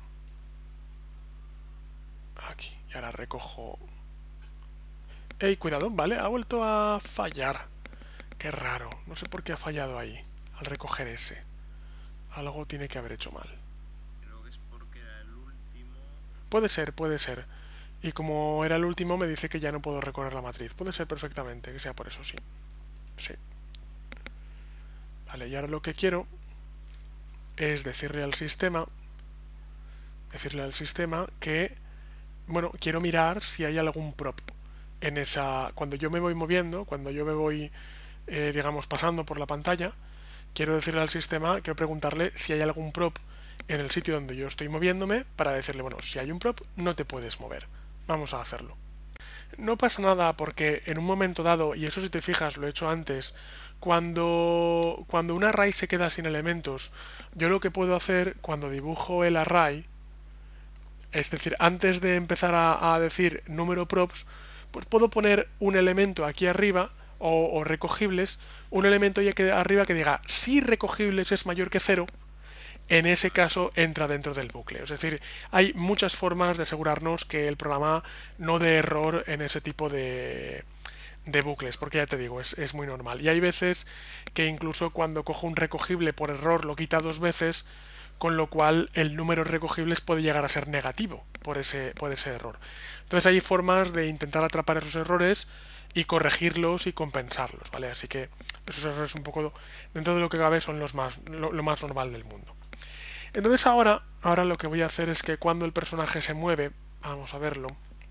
aquí, y ahora recojo... ¡Ey, cuidado! Vale, ha vuelto a fallar. Qué raro, no sé por qué ha fallado ahí, al recoger ese. Algo tiene que haber hecho mal.
Creo que es porque era el último.
Puede ser, puede ser. Y como era el último, me dice que ya no puedo recorrer la matriz. Puede ser perfectamente, que sea por eso, sí. Sí. Vale, y ahora lo que quiero es decirle al sistema, decirle al sistema que, bueno, quiero mirar si hay algún prop en esa, cuando yo me voy moviendo, cuando yo me voy, eh, digamos, pasando por la pantalla, quiero decirle al sistema, quiero preguntarle si hay algún prop en el sitio donde yo estoy moviéndome para decirle, bueno, si hay un prop, no te puedes mover. Vamos a hacerlo. No pasa nada porque en un momento dado, y eso si te fijas, lo he hecho antes, cuando, cuando un array se queda sin elementos, yo lo que puedo hacer cuando dibujo el array, es decir, antes de empezar a, a decir número props, pues puedo poner un elemento aquí arriba, o, o recogibles, un elemento aquí arriba que diga si recogibles es mayor que cero, en ese caso entra dentro del bucle. Es decir, hay muchas formas de asegurarnos que el programa no dé error en ese tipo de, de bucles, porque ya te digo, es, es muy normal. Y hay veces que incluso cuando cojo un recogible por error lo quita dos veces, con lo cual el número de recogibles puede llegar a ser negativo por ese, por ese error. Entonces hay formas de intentar atrapar esos errores y corregirlos y compensarlos, ¿vale? Así que esos errores un poco dentro de lo que cabe son los más, lo, lo más normal del mundo. Entonces ahora, ahora lo que voy a hacer es que cuando el personaje se mueve, vamos a verlo.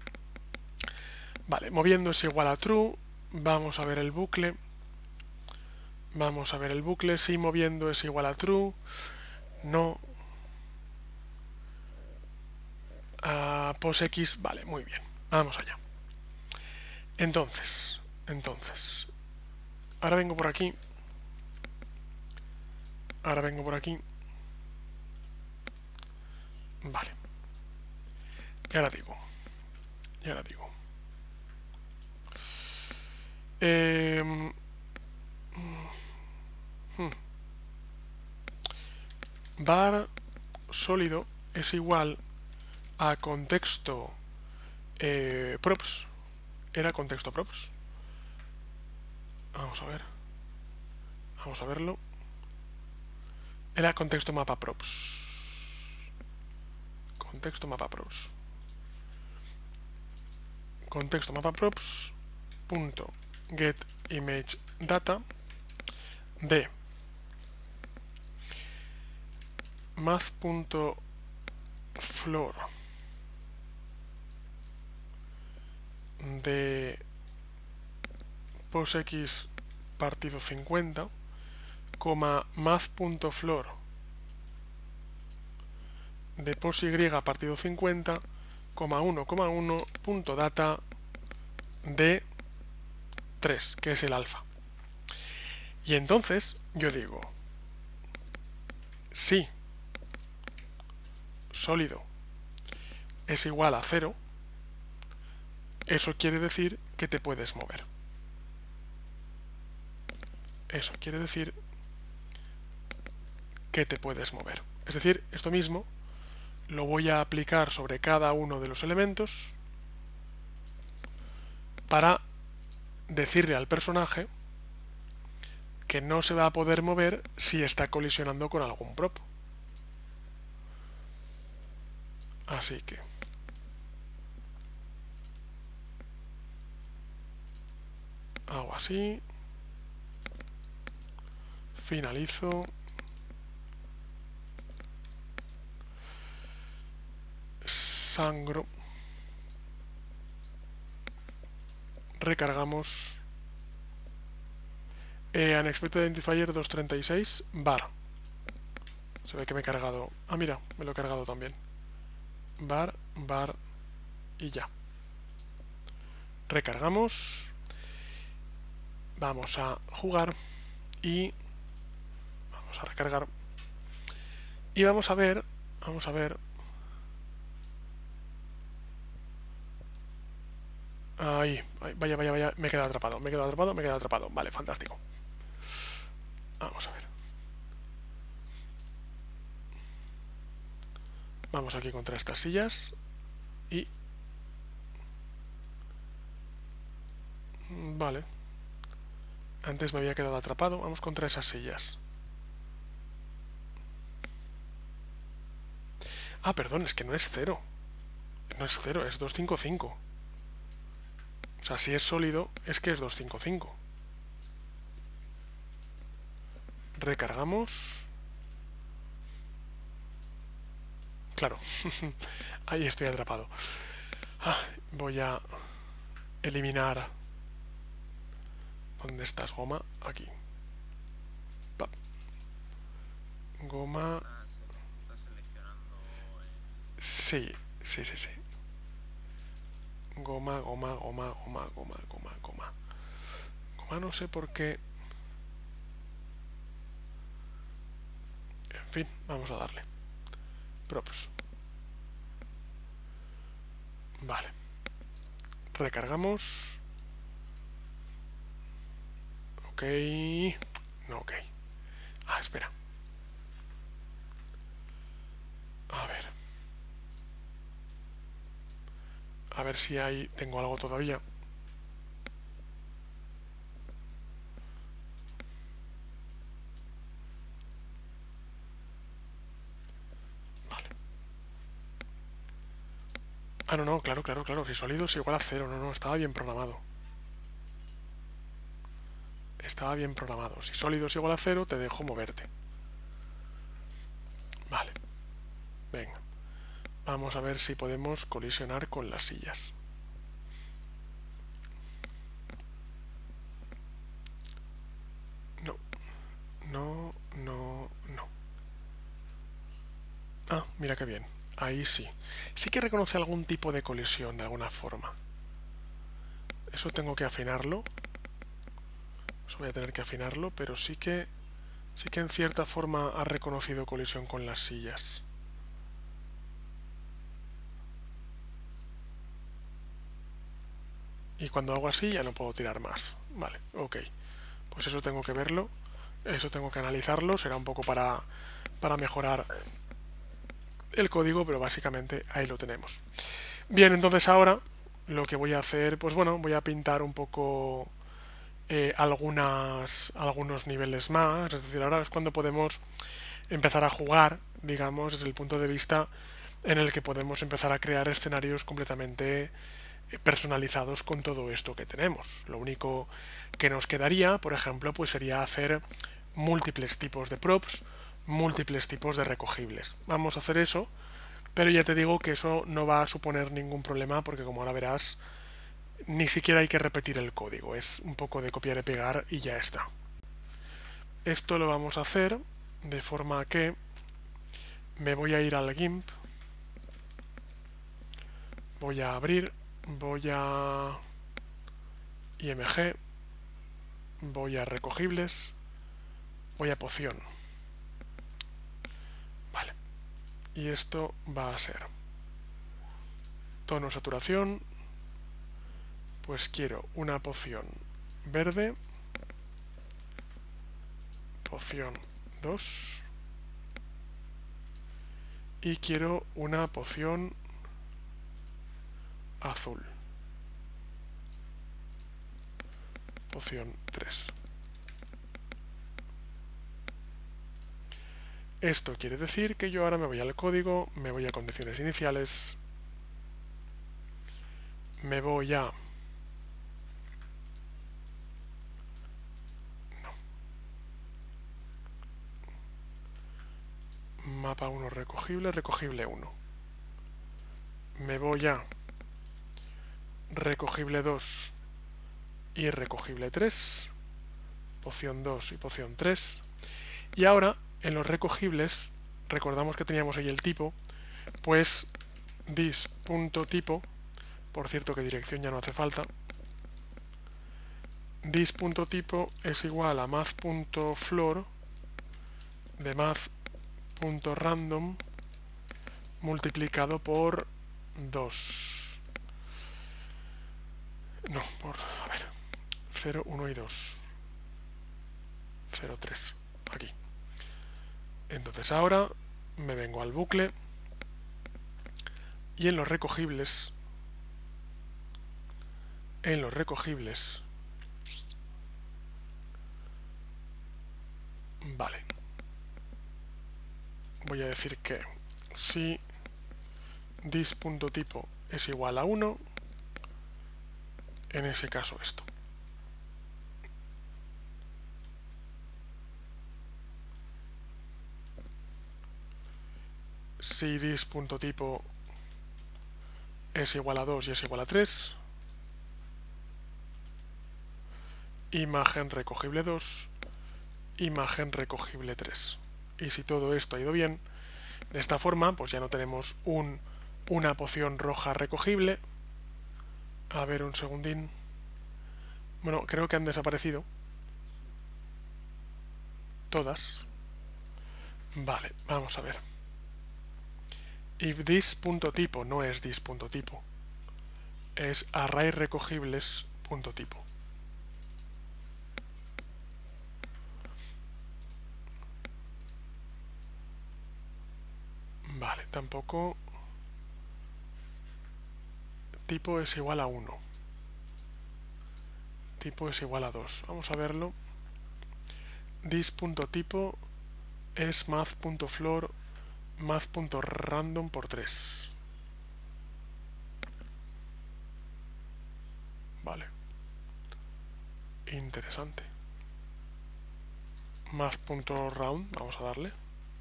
Vale, moviendo es igual a true, vamos a ver el bucle. Vamos a ver el bucle, si moviendo es igual a true, no. Uh, PosX, vale, muy bien, vamos allá. Entonces, entonces, ahora vengo por aquí. Ahora vengo por aquí. Vale. Y ahora digo. Y ahora digo. Eh, hmm. Var sólido es igual a contexto eh, props. era contexto props. Vamos a ver. Vamos a verlo. Era contexto mapa props. Contexto mapa props. Contexto mapa props. Punto get image data de math.floor de posx partido cincuenta, coma math.floor de posy partido cincuenta, coma uno, coma uno, punto data de tres, que es el alfa. Y entonces yo digo, si sólido es igual a cero, eso quiere decir que te puedes mover. Eso quiere decir que te puedes mover. Es decir, esto mismo lo voy a aplicar sobre cada uno de los elementos para decirle al personaje que no se va a poder mover si está colisionando con algún prop. Así que hago así, finalizo, sangro, recargamos. Eh, Unexpected Identifier doscientos treinta y seis var. Se ve que me he cargado. Ah, mira, me lo he cargado también. Var, var y ya. Recargamos. Vamos a jugar y vamos a recargar. Y vamos a ver, vamos a ver. Ahí, vaya, vaya, vaya, me he quedado atrapado, me he quedado atrapado, me he quedado atrapado. Vale, fantástico. Vamos a ver. Vamos aquí contra estas sillas y... Vale. Antes me había quedado atrapado. Vamos contra esas sillas. Ah, perdón, es que no es cero. No es cero, es doscientos cincuenta y cinco. O sea, si es sólido, es que es doscientos cincuenta y cinco. Recargamos. Claro, ahí estoy atrapado. Ah, voy a eliminar... ¿Dónde estás, goma? Aquí. Pa. Goma...
Ah, sí, está seleccionando el...
Sí, sí, sí, sí. Goma, goma, goma, goma, goma, goma, goma. Goma no sé por qué... En fin, vamos a darle. Props. Vale. Recargamos. Ok. No, ok. Ah, espera. A ver. A ver si hay... Tengo algo todavía. Vale. Ah, no, no, claro, claro, claro. Si sólido es igual a cero. No, no, estaba bien programado. Estaba bien programado. Si sólido es igual a cero, te dejo moverte. Vale. Venga. Vamos a ver si podemos colisionar con las sillas. No. No, no, no. Ah, mira qué bien. Ahí sí. Sí que reconoce algún tipo de colisión de alguna forma. Eso tengo que afinarlo. Eso voy a tener que afinarlo, pero sí que sí que en cierta forma ha reconocido colisión con las sillas. Y cuando hago así ya no puedo tirar más. Vale, ok. Pues eso tengo que verlo. Eso tengo que analizarlo. Será un poco para, para mejorar el código, pero básicamente ahí lo tenemos. Bien, entonces ahora lo que voy a hacer, pues bueno, voy a pintar un poco eh, algunas, algunos niveles más. Es decir, ahora es cuando podemos empezar a jugar, digamos, desde el punto de vista en el que podemos empezar a crear escenarios completamente eh, personalizados con todo esto que tenemos. Lo único que nos quedaría, por ejemplo, pues sería hacer múltiples tipos de props, múltiples tipos de recogibles. Vamos a hacer eso, pero ya te digo que eso no va a suponer ningún problema porque, como ahora verás, ni siquiera hay que repetir el código, es un poco de copiar y pegar y ya está. Esto lo vamos a hacer de forma que me voy a ir al GIMP, voy a abrir, voy a I M G, voy a recogibles, voy a poción. Vale. Y esto va a ser tono saturación, pues quiero una poción verde, poción dos, y quiero una poción azul, poción tres. Esto quiere decir que yo ahora me voy al código, me voy a condiciones iniciales, me voy a... No. Mapa uno recogible, recogible uno. Me voy a recogible dos y recogible tres, poción dos y poción tres. Y ahora, en los recogibles, recordamos que teníamos ahí el tipo, pues dis.tipo, por cierto que dirección ya no hace falta, dis.tipo es igual a math.floor de math.random multiplicado por dos. No, por, a ver, cero, uno y dos. cero, tres, aquí. Entonces ahora me vengo al bucle y en los recogibles, en los recogibles, vale, voy a decir que si dis.tipo es igual a uno, en ese caso esto. Si dis.tipo es igual a dos y es igual a tres, imagen recogible dos, imagen recogible tres. Y si todo esto ha ido bien, de esta forma, pues ya no tenemos un, una poción roja recogible. A ver, un segundín. Bueno, creo que han desaparecido todas. Vale, vamos a ver. If this.tipo no es this.tipo, es array recogibles.tipo. Vale, tampoco tipo es igual a uno. Tipo es igual a dos. Vamos a verlo. This.tipo es math.floor math.random por tres. Vale. Interesante. Math.round, vamos a darle.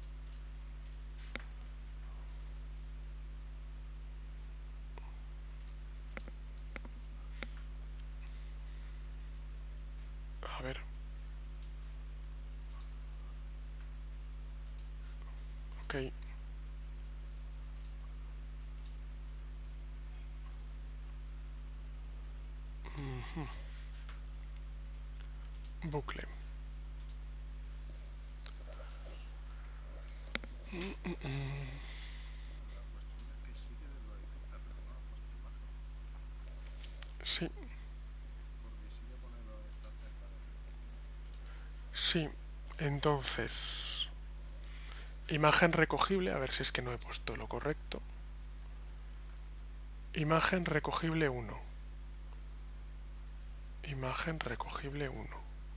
A ver. Ok. Uh-huh. Bucle. Sí. Sí. Entonces, imagen recogible, a ver si es que no he puesto lo correcto. Imagen recogible uno. Imagen recogible uno.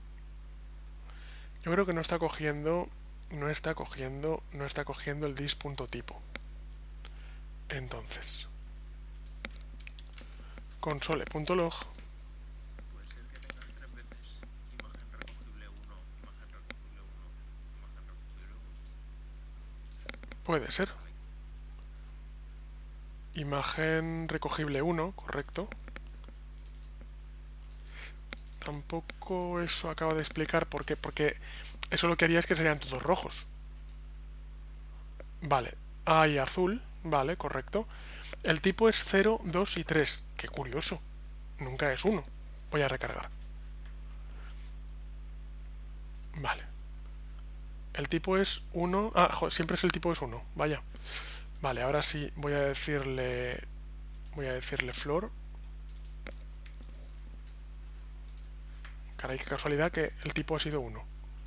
Yo creo que no está cogiendo, no está cogiendo, no está cogiendo el dis.tipo. Entonces, console.log.
Puede ser que tengas tres veces imagen recogible uno, imagen recogible uno, imagen recogible uno.
Puede ser. Imagen recogible uno, correcto. Tampoco eso acaba de explicar por qué, porque eso lo que haría es que serían todos rojos. Vale, hay azul, vale, correcto. El tipo es cero, dos y tres. Qué curioso. Nunca es uno. Voy a recargar. Vale. El tipo es uno. Ah, joder, siempre es el tipo es uno. Vaya. Vale, ahora sí voy a decirle... Voy a decirle flor. Caray, qué casualidad que el tipo ha sido uno.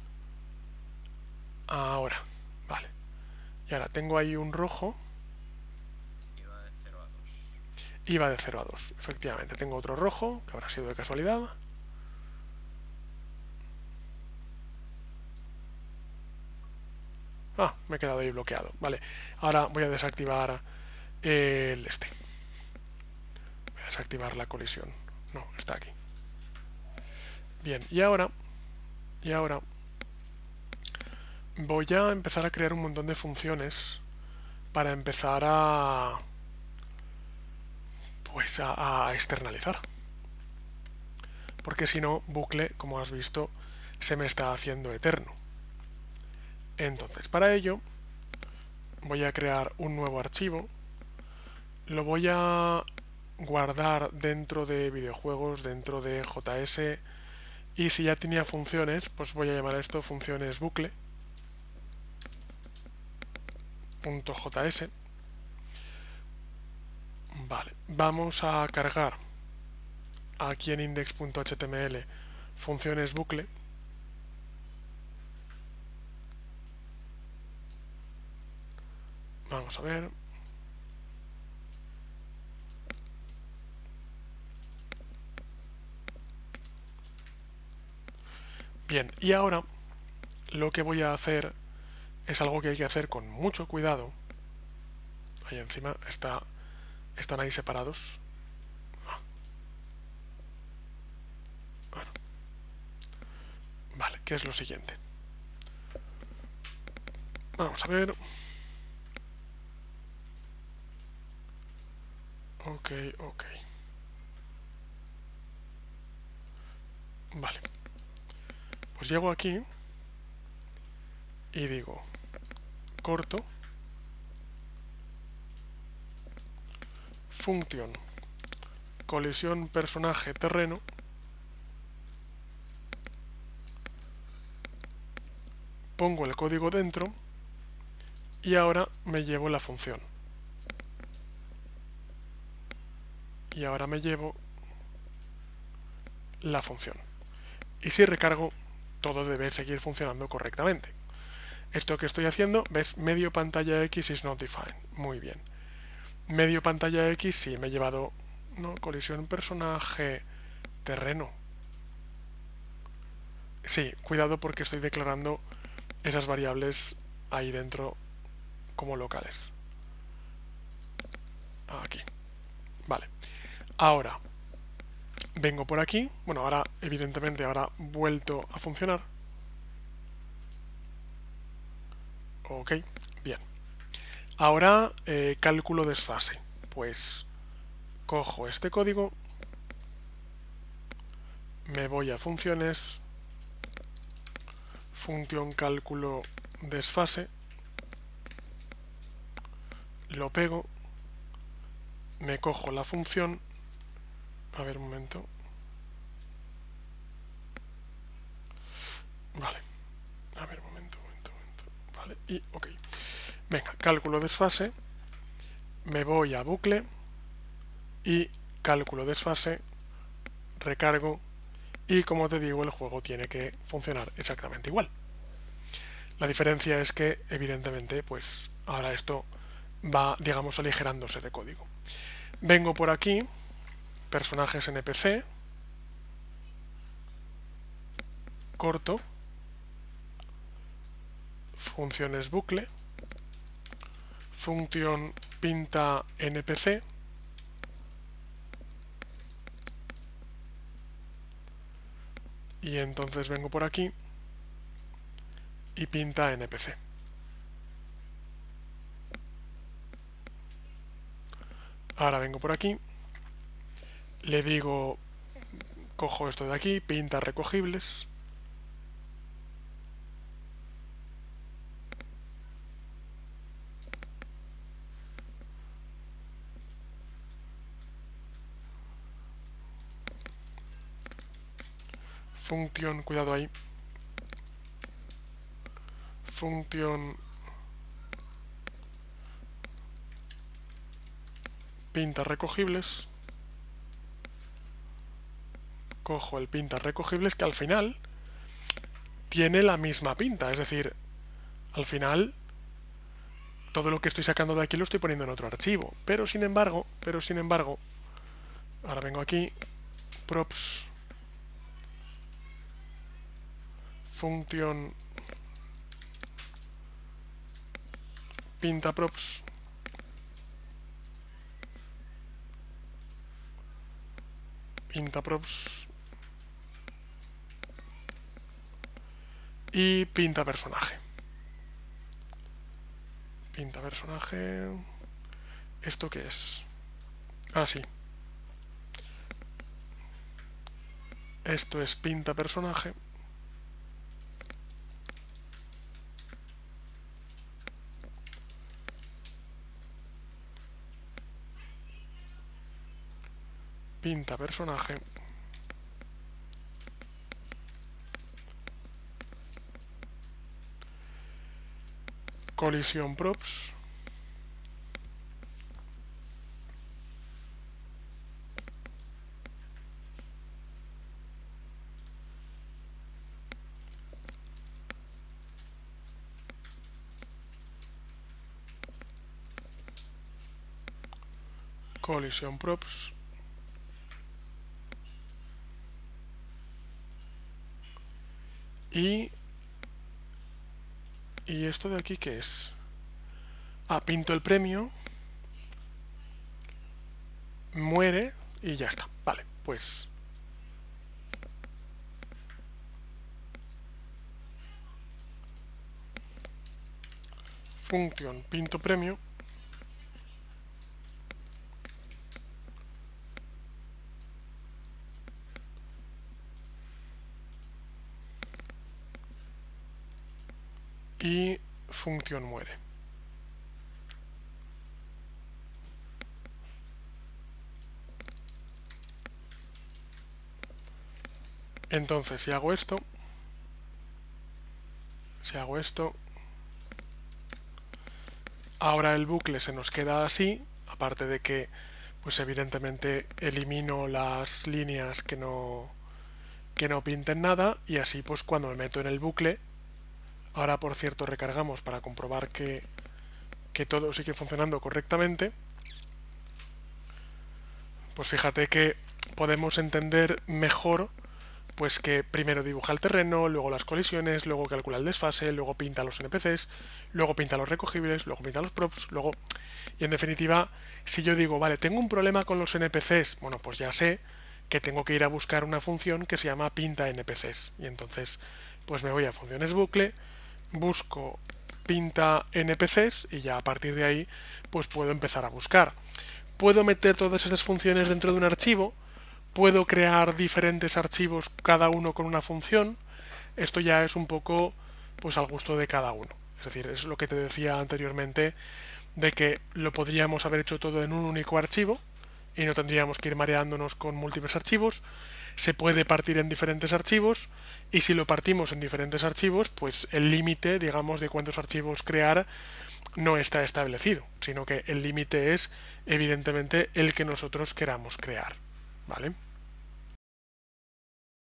Ahora. Vale. Y ahora tengo ahí un rojo.
Iba de cero a dos.
Iba de cero a dos. Efectivamente, tengo otro rojo, que habrá sido de casualidad. Ah, me he quedado ahí bloqueado. Vale, ahora voy a desactivar el este. Voy a desactivar la colisión. No, está aquí. Bien, y ahora... Y ahora... Voy a empezar a crear un montón de funciones para empezar a... Pues a, a externalizar. Porque si no, bucle, como has visto, se me está haciendo eterno. Entonces, para ello, voy a crear un nuevo archivo. Lo voy a guardar dentro de videojuegos, dentro de J S. Y si ya tenía funciones, pues voy a llamar esto funciones bucle. .js. Vale, vamos a cargar aquí en index.html funciones bucle. Vamos a ver. Bien, y ahora lo que voy a hacer es algo que hay que hacer con mucho cuidado. Ahí encima está, están ahí separados. Ah. Bueno. Vale, ¿qué es lo siguiente? Vamos a ver. Ok, ok. Vale. Pues llego aquí y digo corto función colisión personaje terreno pongo el código dentro y ahora me llevo la función y ahora me llevo la función y si recargo todo debe seguir funcionando correctamente. Esto que estoy haciendo, ves, medio pantalla X is not defined. Muy bien. Medio pantalla X, sí, me he llevado... No, colisión personaje terreno. Sí, cuidado porque estoy declarando esas variables ahí dentro como locales. Aquí. Vale. Ahora, vengo por aquí. Bueno, ahora, evidentemente, ahora vuelto a funcionar. Ok, bien. Ahora, eh, cálculo desfase. Pues cojo este código, me voy a funciones, función cálculo desfase, lo pego, me cojo la función, a ver un momento, vale, a ver un momento, un momento, un momento, vale, y ok. Venga, cálculo desfase, me voy a bucle y cálculo desfase, recargo y como te digo el juego tiene que funcionar exactamente igual. La diferencia es que evidentemente pues ahora esto va digamos aligerándose de código. Vengo por aquí, personajes N P C, corto, funciones bucle, función pinta N P C, y entonces vengo por aquí y pinta N P C. Ahora vengo por aquí, le digo, cojo esto de aquí, pinta recogibles, función, cuidado ahí, función pinta recogibles, cojo el pinta recogibles que al final tiene la misma pinta, es decir, al final todo lo que estoy sacando de aquí lo estoy poniendo en otro archivo, pero sin embargo, pero sin embargo, ahora vengo aquí, props, función pinta props, pinta props y pinta personaje. Pinta personaje. ¿Esto qué es? Ah, sí. Esto es pinta personaje. Pinta personaje. Colisión props. Colisión props. Y... ¿Y esto de aquí qué es? Ah, pinto el premio. Muere y ya está. Vale, pues... Función pinto premio. Y función muere. Entonces, si hago esto, si hago esto, ahora el bucle se nos queda así, aparte de que, pues evidentemente elimino las líneas que no, que no pinten nada, y así pues cuando me meto en el bucle, ahora por cierto recargamos para comprobar que, que todo sigue funcionando correctamente, pues fíjate que podemos entender mejor pues que primero dibuja el terreno, luego las colisiones, luego calcula el desfase, luego pinta los N P Cs, luego pinta los recogibles, luego pinta los props, luego... Y en definitiva, si yo digo, vale, tengo un problema con los N P Cs, bueno, pues ya sé que tengo que ir a buscar una función que se llama pinta N P Cs. Y entonces, pues me voy a funciones bucle, busco pinta N P Cs y ya a partir de ahí, pues puedo empezar a buscar. Puedo meter todas estas funciones dentro de un archivo, puedo crear diferentes archivos, cada uno con una función. Esto ya es un poco pues al gusto de cada uno. Es decir, es lo que te decía anteriormente, de que lo podríamos haber hecho todo en un único archivo y no tendríamos que ir mareándonos con múltiples archivos. Se puede partir en diferentes archivos y si lo partimos en diferentes archivos, pues el límite, digamos, de cuántos archivos crear no está establecido, sino que el límite es evidentemente el que nosotros queramos crear, ¿vale?